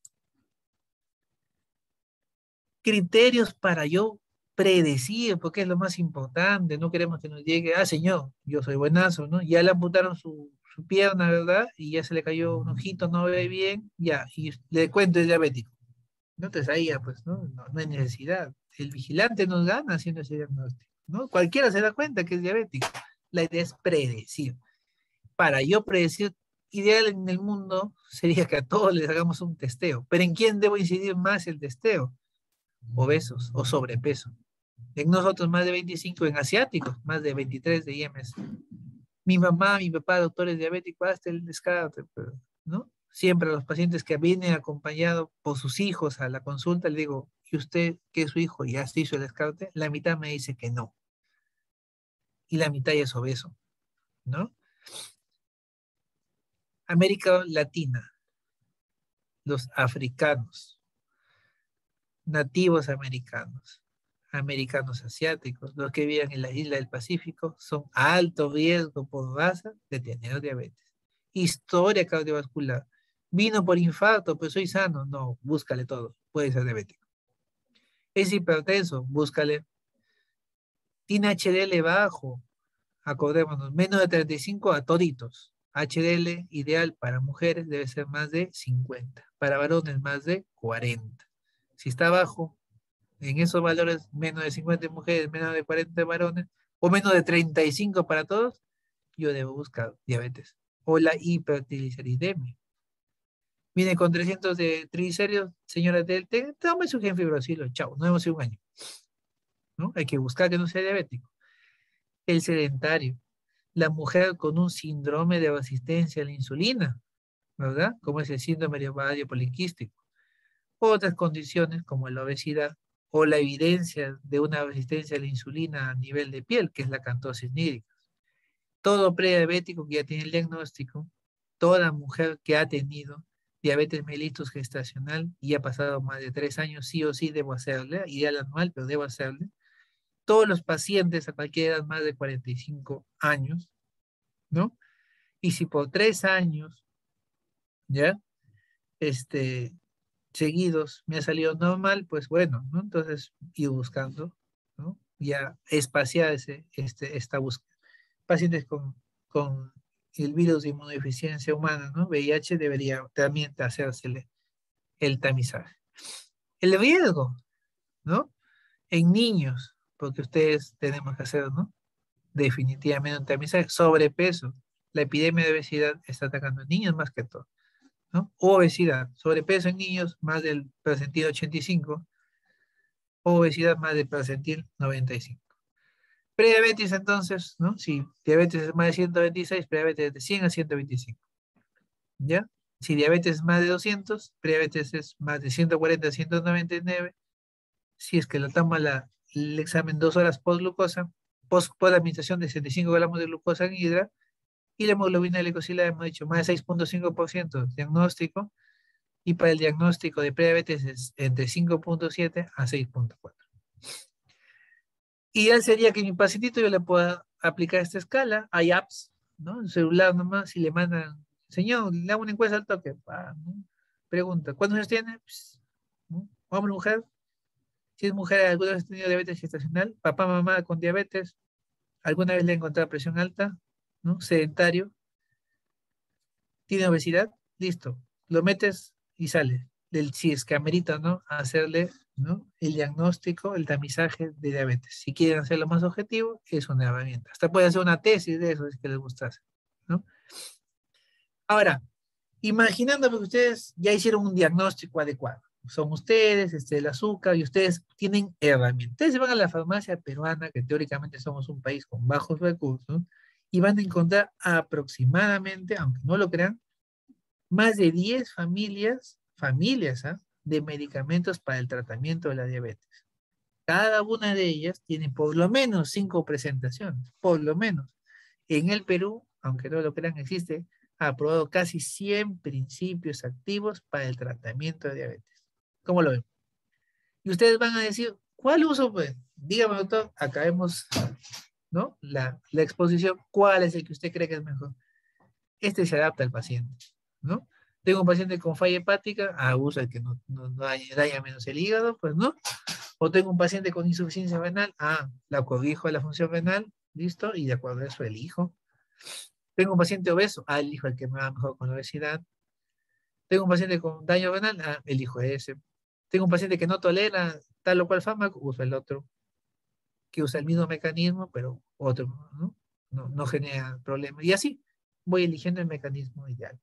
Criterios para yo predecir, porque es lo más importante. No queremos que nos llegue, señor, yo soy buenazo, ¿no? Ya le amputaron su pierna, ¿verdad? Y ya se le cayó un ojito, no ve bien, ya, y le cuento es diabético. ¿No? Entonces ahí ya, pues, ¿no? No hay necesidad. El vigilante nos gana haciendo ese diagnóstico, ¿no? Cualquiera se da cuenta que es diabético. La idea es predecir. Para yo predecir, ideal en el mundo sería que a todos les hagamos un testeo. Pero ¿en quién debo incidir más el testeo? Obesos o sobrepeso. En nosotros más de 25, en asiáticos más de 23 de IMS. Mi mamá, mi papá, doctores diabéticos, hasta el descarte, ¿no? Siempre a los pacientes que vienen acompañados por sus hijos a la consulta, le digo, ¿y usted que es su hijo ya se hizo el descarte? La mitad me dice que no. Y la mitad ya es obeso, ¿no? América Latina, los africanos, nativos americanos, americanos asiáticos, los que viven en la isla del Pacífico, son a alto riesgo por raza de tener diabetes. Historia cardiovascular. Vino por infarto, pues soy sano. No, búscale todo. Puede ser diabético. Es hipertenso, búscale. Tiene HDL bajo, acordémonos, menos de 35 a toditos. HDL ideal para mujeres debe ser más de 50, para varones más de 40. Si está bajo, en esos valores, menos de 50 mujeres, menos de 40 varones, o menos de 35 para todos, yo debo buscar diabetes. O la hipertrigliceridemia. Viene con 300 de triglicéridos, señora del tome su genfibrosilo, chao, nos vemos en un año. ¿No? Hay que buscar que no sea diabético. El sedentario, la mujer con un síndrome de resistencia a la insulina, ¿verdad? Como es el síndrome de ovario poliquístico. Otras condiciones como la obesidad o la evidencia de una resistencia a la insulina a nivel de piel, que es la acantosis nígrica. Todo prediabético que ya tiene el diagnóstico, toda mujer que ha tenido diabetes mellitus gestacional y ha pasado más de 3 años, sí o sí debo hacerle, ideal anual, pero debo hacerle. Todos los pacientes a cualquier edad más de 45 años, ¿no? Y si por 3 años, ¿ya? Seguidos me ha salido normal, pues bueno, ¿no? Entonces, ir buscando, ¿no? Ya espaciar esta búsqueda. Pacientes con el virus de inmunodeficiencia humana, ¿no? VIH debería también hacérsele el tamizaje. El riesgo, ¿no? En niños, porque ustedes tenemos que hacer, ¿no? Definitivamente un tamizaje. Sobrepeso. La epidemia de obesidad está atacando a niños más que todo, ¿no? Obesidad. Sobrepeso en niños más del percentil 85, obesidad más del percentil 95. Prediabetes entonces, ¿no? Si diabetes es más de 126, prediabetes es de 100 a 125, ¿ya? Si diabetes es más de 200, prediabetes es más de 140 a 199. Si es que lo toma el examen 2 horas post glucosa, post administración de 65 gramos de glucosa en hidra, y la hemoglobina glicosilada hemos dicho más de 6,5% diagnóstico, y para el diagnóstico de prediabetes es entre 5,7 a 6,4. Ideal sería que mi pacientito yo le pueda aplicar esta escala. Hay apps, ¿no? En celular nomás, y le mandan, señor, le hago una encuesta al toque. ¿No? Pregunta, ¿cuántos años tiene? Pues, ¿no? Hombre, mujer. Si es mujer, ¿alguna vez ha tenido diabetes gestacional? Papá, mamá con diabetes. ¿Alguna vez le ha encontrado presión alta? ¿No? Sedentario. ¿Tiene obesidad? Listo. Lo metes y sale. Si es que amerita, ¿no? Hacerle, ¿no? El diagnóstico, el tamizaje de diabetes. Si quieren hacerlo más objetivo, es una herramienta. Hasta puede hacer una tesis de eso, si es que les gustase, ¿no? Ahora, imaginando que ustedes ya hicieron un diagnóstico adecuado. Son ustedes, el azúcar, y ustedes tienen herramientas. Ustedes se van a la farmacia peruana, que teóricamente somos un país con bajos recursos, y van a encontrar aproximadamente, aunque no lo crean, más de 10 familias, ¿ah? De medicamentos para el tratamiento de la diabetes. Cada una de ellas tiene por lo menos 5 presentaciones, por lo menos. En el Perú, aunque no lo crean, existe aprobado casi 100 principios activos para el tratamiento de diabetes. ¿Cómo lo ven? Y ustedes van a decir, ¿cuál uso? Pues dígame, doctor, acabemos, ¿no? La exposición, ¿cuál es el que usted cree que es mejor? Este se adapta al paciente, ¿no? Tengo un paciente con falla hepática, usa el que no daña menos el hígado, pues no. O tengo un paciente con insuficiencia renal, la corrijo a la función renal, listo, y de acuerdo a eso elijo. Tengo un paciente obeso, elijo el que me va mejor con la obesidad. Tengo un paciente con daño renal, elijo ese. Tengo un paciente que no tolera tal o cual fármaco, uso el otro, que usa el mismo mecanismo, pero otro, ¿no? No genera problemas. Y así voy eligiendo el mecanismo ideal.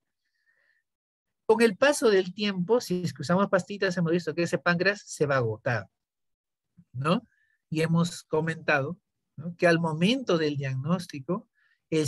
Con el paso del tiempo, si es que usamos pastillas, hemos visto que ese páncreas se va a agotar, ¿no? Y hemos comentado, ¿no? Que al momento del diagnóstico, el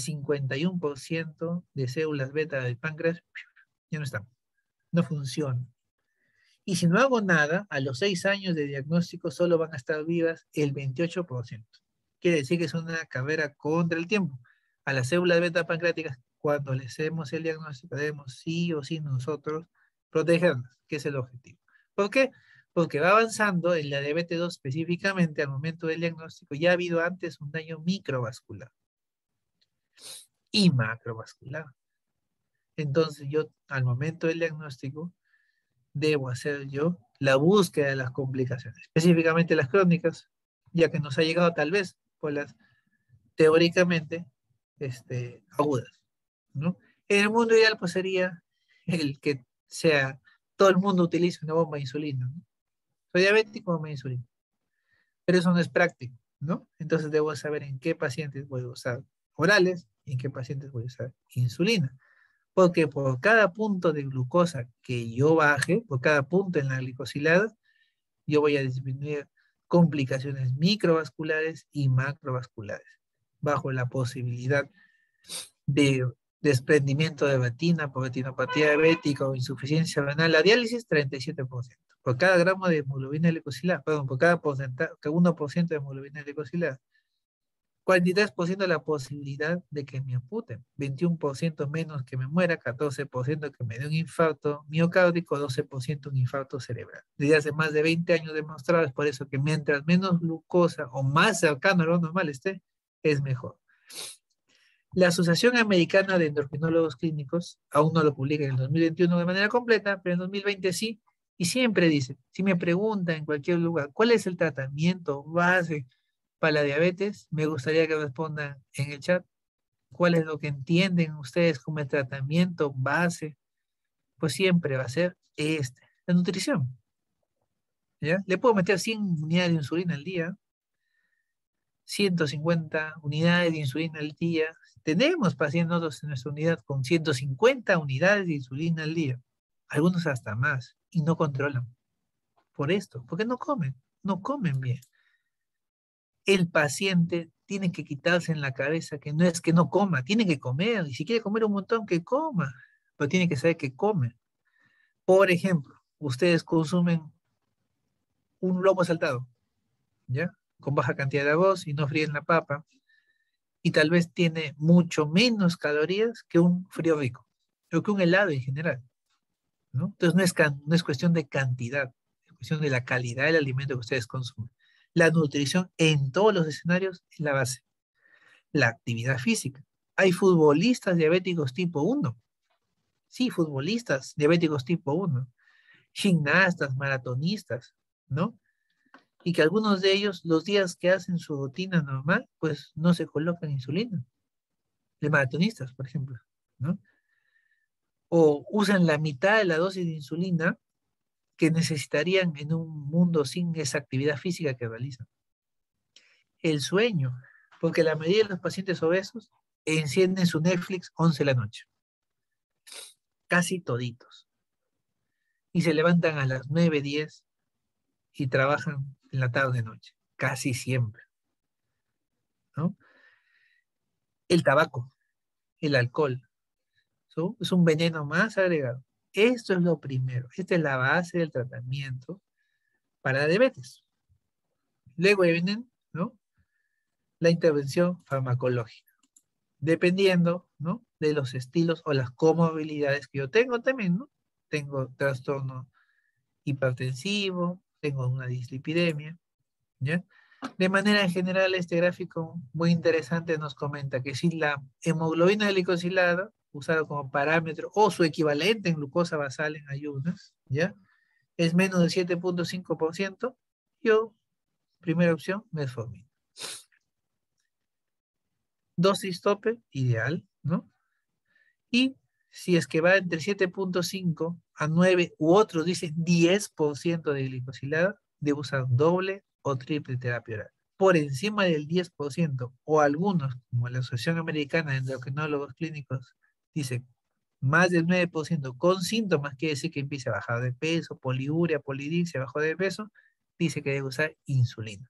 51% de células beta del páncreas ya no están, no funcionan. Y si no hago nada, a los 6 años de diagnóstico solo van a estar vivas el 28%. Quiere decir que es una carrera contra el tiempo. A las células beta pancreáticas, cuando les hacemos el diagnóstico, debemos sí o sí nosotros protegerlas, que es el objetivo. ¿Por qué? Porque va avanzando en la diabetes 2 específicamente al momento del diagnóstico. Ya ha habido antes un daño microvascular y macrovascular. Entonces yo, al momento del diagnóstico, debo hacer yo la búsqueda de las complicaciones, específicamente las crónicas, ya que nos ha llegado tal vez por las teóricamente agudas, ¿no? En el mundo ideal pues sería el que sea, todo el mundo utilice una bomba de insulina, ¿no? Soy diabético, bomba de insulina, pero eso no es práctico, ¿no? Entonces debo saber en qué pacientes voy a usar orales y en qué pacientes voy a usar insulina. Porque por cada punto de glucosa que yo baje, por cada punto en la glicosilada, yo voy a disminuir complicaciones microvasculares y macrovasculares, bajo la posibilidad de desprendimiento de retina por retinopatía diabética o insuficiencia renal. La diálisis, 37%. Por cada gramo de hemoglobina glicosilada, perdón, por cada 1% de hemoglobina glicosilada. 43% la posibilidad de que me amputen, 21% menos que me muera, 14% que me dé un infarto miocárdico, 12% un infarto cerebral. Desde hace más de 20 años demostrado, es por eso que mientras menos glucosa o más cercano a lo normal esté, es mejor. La Asociación Americana de Endocrinólogos Clínicos aún no lo publica en el 2021 de manera completa, pero en 2020 sí, y siempre dice, si me preguntan en cualquier lugar, ¿cuál es el tratamiento base para la diabetes? Me gustaría que respondan en el chat, ¿cuál es lo que entienden ustedes como el tratamiento base? Pues siempre va a ser este, la nutrición, ¿ya? Le puedo meter 100 unidades de insulina al día, 150 unidades de insulina al día. Tenemos pacientes nosotros en nuestra unidad con 150 unidades de insulina al día, algunos hasta más, y no controlan. Por esto, porque no comen bien. El paciente tiene que quitarse en la cabeza que no es que no coma, tiene que comer, y si quiere comer un montón, que coma, pero tiene que saber que come. Por ejemplo, ustedes consumen un lomo saltado, ¿ya? Con baja cantidad de arroz y no fríen la papa, y tal vez tiene mucho menos calorías que un frío rico, o que un helado en general, ¿no? Entonces no es cuestión de cantidad, es cuestión de la calidad del alimento que ustedes consumen. La nutrición en todos los escenarios es la base. La actividad física. Hay futbolistas diabéticos tipo 1. Sí, futbolistas diabéticos tipo 1. Gimnastas, maratonistas, ¿no? Y que algunos de ellos, los días que hacen su rutina normal, pues no se colocan insulina. De maratonistas, por ejemplo, ¿no? O usan la mitad de la dosis de insulina que necesitarían en un mundo sin esa actividad física que realizan. El sueño, porque la mayoría de los pacientes obesos encienden su Netflix 11 de la noche, casi toditos, y se levantan a las 9, 10 y trabajan en la tarde-noche, casi siempre, ¿no? El tabaco, el alcohol, ¿so? Es un veneno más agregado. Esto es lo primero, esta es la base del tratamiento para diabetes. Luego vienen, ¿no?, la intervención farmacológica, dependiendo, ¿no?, de los estilos o las comorbilidades que yo tengo también, ¿no? Tengo trastorno hipertensivo, tengo una dislipidemia, ¿ya? De manera general, este gráfico muy interesante nos comenta que si la hemoglobina glicosilada, usada como parámetro, o su equivalente en glucosa basal en ayunas, ¿ya?, es menos del 7.5%, yo, primera opción, metformina. Dosis tope, ideal, ¿no? Y si es que va entre 7.5 a 9 u otros dicen 10% de glicosilada, debe usar doble o triple terapia oral. Por encima del 10%, o algunos, como la Asociación Americana de Endocrinólogos Clínicos, dice más del 9% con síntomas, quiere decir que empieza a bajar de peso, poliuria, polidipsia, bajó de peso, dice que debe usar insulina.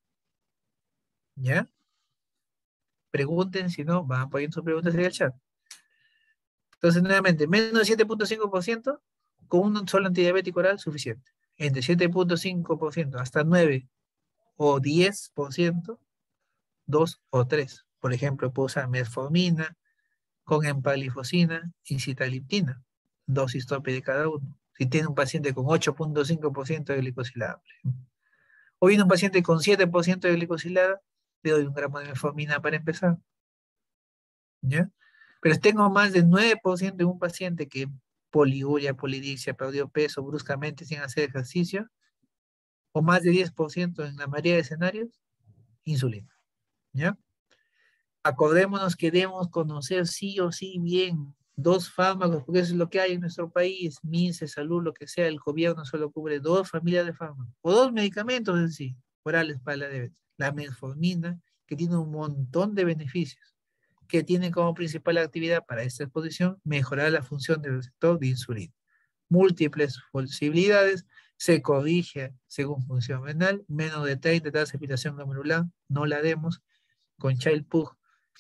¿Ya? Pregunten, si no, van poniendo sus preguntas en el chat. Entonces, nuevamente, menos del 7.5% con un solo antidiabético oral suficiente. Entre 7.5% hasta 9 o 10%, 2 o 3. Por ejemplo, puedo usar metformina con empaglifosina y citaliptina, dosis tope de cada uno. Si tiene un paciente con 8.5% de glicosilada, por ejemplo. O viene un paciente con 7% de glicosilada, le doy 1 gramo de metformina para empezar, ¿ya? Pero si tengo más del 9% de un paciente que poliuria, polidipsia, perdió peso bruscamente sin hacer ejercicio, o más de 10% en la mayoría de escenarios, insulina, ¿ya? Acordémonos que debemos conocer sí o sí bien dos fármacos, porque eso es lo que hay en nuestro país, MINSE, Salud, lo que sea, el gobierno solo cubre dos familias de fármacos, o dos medicamentos en sí, orales para la diabetes. La metformina, que tiene un montón de beneficios, que tiene como principal actividad para esta exposición mejorar la función del receptor de insulina. Múltiples posibilidades, se corrige según función renal, menos de 30 tasa de filtración glomerular, no la demos. Con Child-Pugh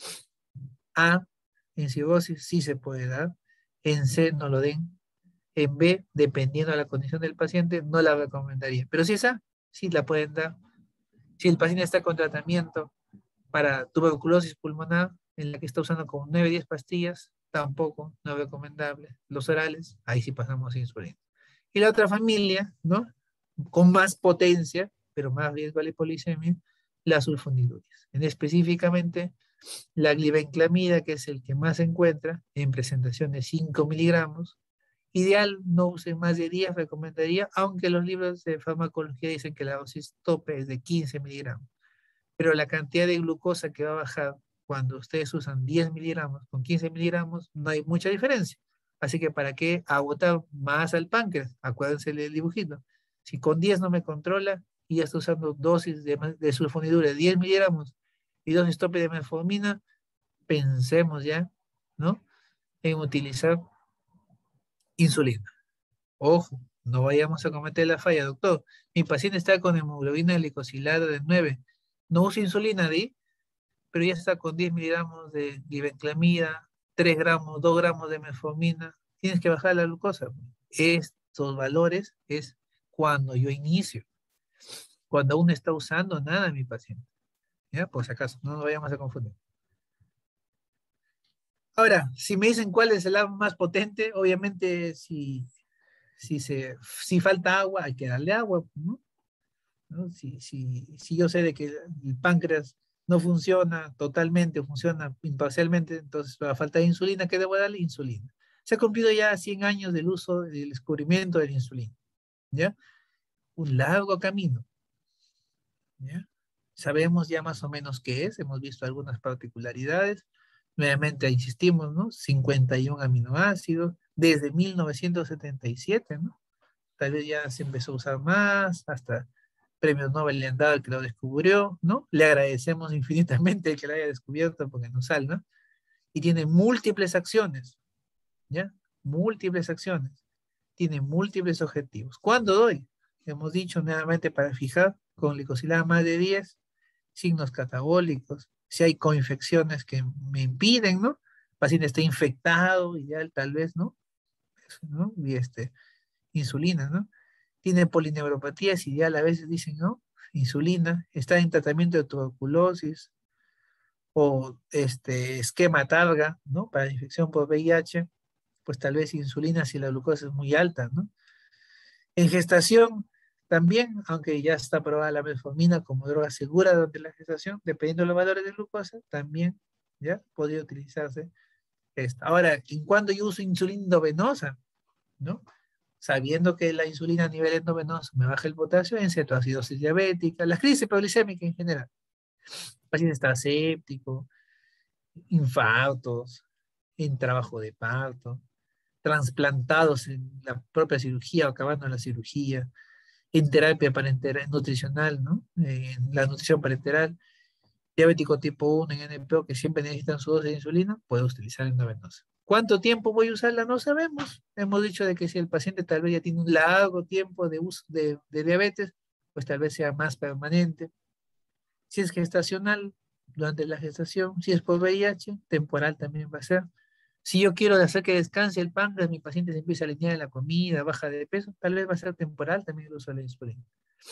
A, en cirrosis sí se puede dar, en C no lo den, en B, dependiendo de la condición del paciente, no la recomendaría. Pero si es A, sí la pueden dar. Si el paciente está con tratamiento para tuberculosis pulmonar, en la que está usando como 9, 10 pastillas, tampoco, no es recomendable. Los orales, ahí sí pasamos insulina. Y la otra familia, ¿no?, con más potencia, pero más riesgo a la hipolicemia, la sulfonilureas. En específicamente, La glibenclamida, que es el que más se encuentra, en presentación de 5 miligramos. Ideal, no use más de 10, recomendaría, aunque los libros de farmacología dicen que la dosis tope es de 15 miligramos. Pero la cantidad de glucosa que va a bajar cuando ustedes usan 10 miligramos con 15 miligramos, no hay mucha diferencia. Así que ¿para qué agotar más al páncreas? Acuérdense del dibujito. Si con 10 no me controla y ya está usando dosis de sulfonidura de 10 miligramos y dosis tope de metformina, pensemos ya, ¿no? En utilizar insulina. Ojo, no vayamos a cometer la falla, doctor. Mi paciente está con hemoglobina glicosilada de 9. No usa insulina, ¿di? Pero ya está con 10 miligramos de glibenclamida, 3 gramos, 2 gramos de metformina. Tienes que bajar la glucosa. Estos valores es cuando yo inicio, cuando aún está usando nada mi paciente. ¿Ya? Por si acaso, no nos vayamos a confundir. Ahora, si me dicen cuál es el arma más potente, obviamente si falta agua, hay que darle agua, ¿no? ¿No? Si yo sé de que el páncreas no funciona totalmente, funciona imparcialmente, entonces a falta de insulina, ¿qué debo darle? Insulina. Se ha cumplido ya 100 años del uso, del descubrimiento de la insulina, ¿ya? Un largo camino, ¿ya? Sabemos ya más o menos qué es, hemos visto algunas particularidades, nuevamente insistimos, ¿no? 51 aminoácidos, desde 1977, ¿no? Tal vez ya se empezó a usar más, hasta premios Nobel le han dado al que lo descubrió, ¿no? Le agradecemos infinitamente el que lo haya descubierto porque nos salva. Y tiene múltiples acciones, ¿ya? Múltiples acciones. Tiene múltiples objetivos. ¿Cuándo doy? Hemos dicho nuevamente para fijar con glicosilada más de 10, signos catabólicos, si hay coinfecciones que me impiden, ¿no? El paciente está infectado y ya tal vez, ¿no? Eso, ¿no? Y insulina, ¿no? Tiene polineuropatías y ya a veces dicen, ¿no? Insulina, está en tratamiento de tuberculosis o esquema targa, ¿no? Para infección por VIH, pues tal vez insulina si la glucosa es muy alta, ¿no? En gestación también, aunque ya está aprobada la metformina como droga segura durante la gestación, dependiendo de los valores de glucosa, también ya podría utilizarse esta. Ahora, ¿en cuándo yo uso insulina endovenosa? ¿No? Sabiendo que la insulina a nivel endovenoso me baja el potasio en cetoacidosis diabética, la crisis hipoglicémica en general. El paciente está séptico, infartos, en trabajo de parto, trasplantados en la propia cirugía o acabando en la cirugía, en terapia parenteral, nutricional, ¿no? En la nutrición parenteral, diabético tipo 1 en NPO que siempre necesitan su dosis de insulina, puede utilizar endovenosa. ¿Cuánto tiempo voy a usarla? No sabemos. Hemos dicho de que si el paciente tal vez ya tiene un largo tiempo de uso de diabetes, pues tal vez sea más permanente. Si es gestacional, durante la gestación, si es por VIH, temporal también va a ser. Si yo quiero hacer que descanse el páncreas, mi paciente se empieza a alinear en la comida, baja de peso, tal vez va a ser temporal también el uso de la insulina.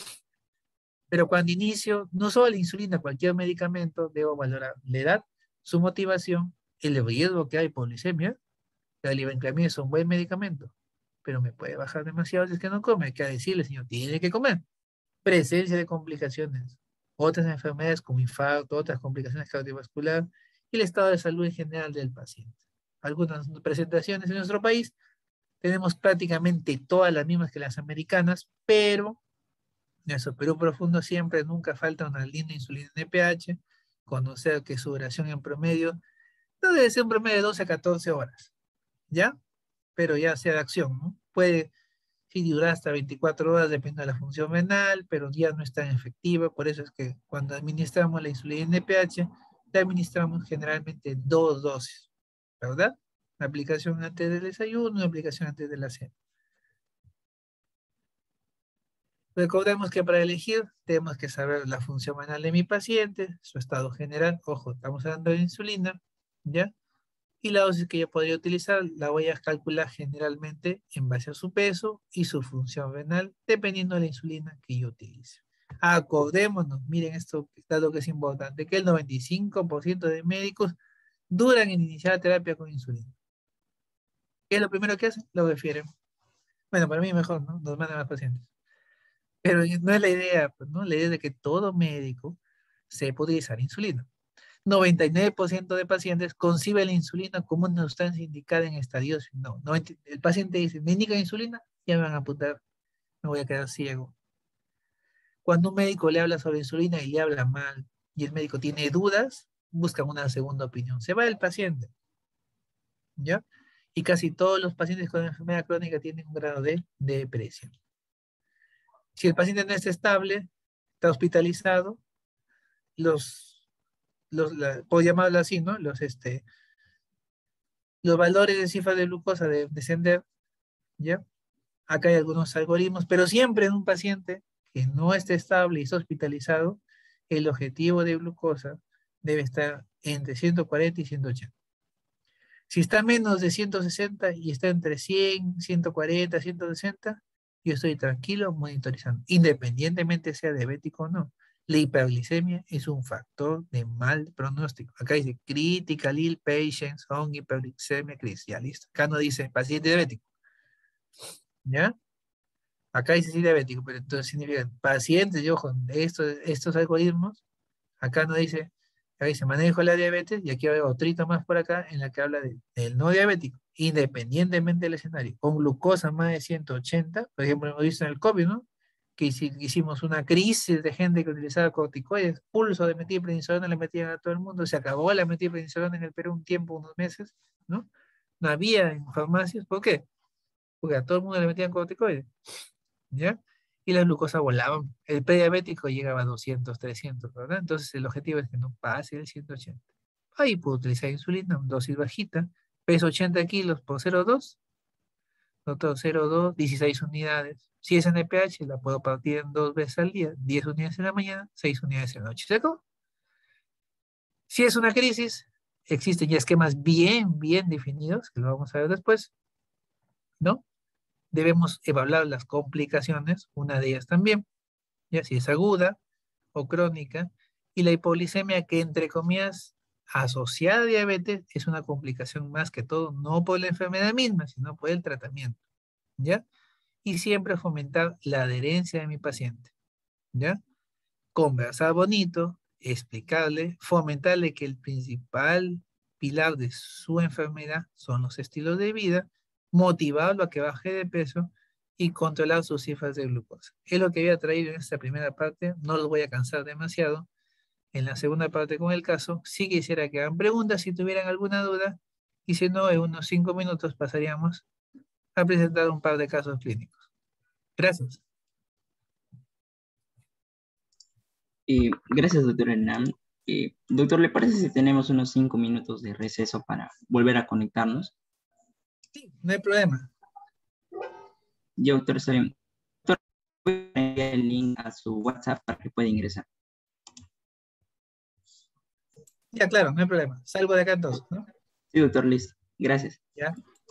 Pero cuando inicio, no solo la insulina, cualquier medicamento, debo valorar la edad, su motivación, el riesgo que hay por glicemia. La glibenclamida es un buen medicamento, pero me puede bajar demasiado si es que no come. Hay que decirle, señor, tiene que comer. Presencia de complicaciones, otras enfermedades como infarto, otras complicaciones cardiovasculares y el estado de salud en general del paciente. Algunas presentaciones en nuestro país tenemos prácticamente todas las mismas que las americanas, pero en su Perú profundo siempre, nunca falta una linda insulina NPH, conocer que su duración en promedio no debe ser un promedio de 12 a 14 horas, ¿ya? Pero ya sea de acción, ¿no? Puede sí durar hasta 24 horas, depende de la función renal, pero ya no es tan efectiva, por eso es que cuando administramos la insulina NPH, la administramos generalmente 2 dosis, ¿verdad? Una aplicación antes del desayuno, una aplicación antes de la cena. Recordemos que para elegir tenemos que saber la función renal de mi paciente, su estado general, ojo, estamos hablando de insulina, ¿ya? Y la dosis que yo podría utilizar la voy a calcular generalmente en base a su peso y su función renal, dependiendo de la insulina que yo utilice. Acordémonos, miren esto, dato que es importante, que el 95% de médicos duran en iniciar terapia con insulina. ¿Qué es lo primero que hacen? Lo refieren. Bueno, para mí mejor, ¿no? Nos mandan más pacientes. Pero no es la idea, pues, ¿no? La idea es de que todo médico sepa utilizar insulina. 99% de pacientes concibe la insulina como una sustancia indicada en estadios. No, el paciente dice, me indica insulina, ya me van a apuntar, me voy a quedar ciego. Cuando un médico le habla sobre insulina y le habla mal, y el médico tiene dudas, buscan una segunda opinión. Se va el paciente, ¿ya? Y casi todos los pacientes con enfermedad crónica tienen un grado de depresión. Si el paciente no está estable, está hospitalizado, puedo llamarlo así, ¿no? Los valores de cifra de glucosa deben descender, ¿ya? Acá hay algunos algoritmos, pero siempre en un paciente que no esté estable y está hospitalizado, el objetivo de glucosa debe estar entre 140 y 180. Si está menos de 160 y está entre 100, 140, 160, yo estoy tranquilo monitorizando, independientemente sea diabético o no. La hiperglicemia es un factor de mal pronóstico. Acá dice critical ill patients on hyperglycemia crisis. Ya listo. Acá no dice paciente diabético. ¿Ya? Acá dice sí diabético, pero entonces significa pacientes, y ojo, estos algoritmos, acá no dice, acá dice manejo la diabetes, y aquí hay otrito más por acá en la que habla del no diabético, independientemente del escenario, con glucosa más de 180, por ejemplo, hemos visto en el COVID, ¿no? Que hicimos una crisis de gente que utilizaba corticoides, pulso de metilprednisolona le metían a todo el mundo, se acabó la metilprednisolona en el Perú un tiempo, unos meses, ¿no? No había en farmacias, ¿por qué? Porque a todo el mundo le metían corticoides. ¿Ya? Y la glucosa volaban. El prediabético llegaba a 200, 300, ¿verdad? Entonces el objetivo es que no pase el 180. Ahí puedo utilizar insulina, dosis bajita, peso 80 kilos por 0,2, otro 0,2, 16 unidades. Si es NPH, la puedo partir en 2 veces al día, 10 unidades en la mañana, 6 unidades en la noche. ¿Seco? Si es una crisis, existen ya esquemas bien definidos, que lo vamos a ver después, ¿no? Debemos evaluar las complicaciones, una de ellas también, ya si es aguda o crónica, y la hipoglicemia que entre comillas asociada a diabetes es una complicación más que todo, no por la enfermedad misma, sino por el tratamiento, ¿ya? Y siempre fomentar la adherencia de mi paciente, ¿ya? Conversar bonito, explicarle, fomentarle que el principal pilar de su enfermedad son los estilos de vida, motivarlo a que baje de peso y controlar sus cifras de glucosa. Es lo que voy a traer en esta primera parte, no los voy a cansar demasiado. En la segunda parte con el caso, sí quisiera que hagan preguntas si tuvieran alguna duda, y si no, en unos 5 minutos pasaríamos a presentar un par de casos clínicos. Gracias. Gracias, doctor Hernán. Doctor, ¿le parece si tenemos unos 5 minutos de receso para volver a conectarnos? Sí, no hay problema. Ya, doctor, está bien. Doctor, voy a enviar el link a su WhatsApp para que pueda ingresar. Ya, claro, no hay problema. Salgo de acá entonces, ¿no? Sí, doctor, listo. Gracias. Ya.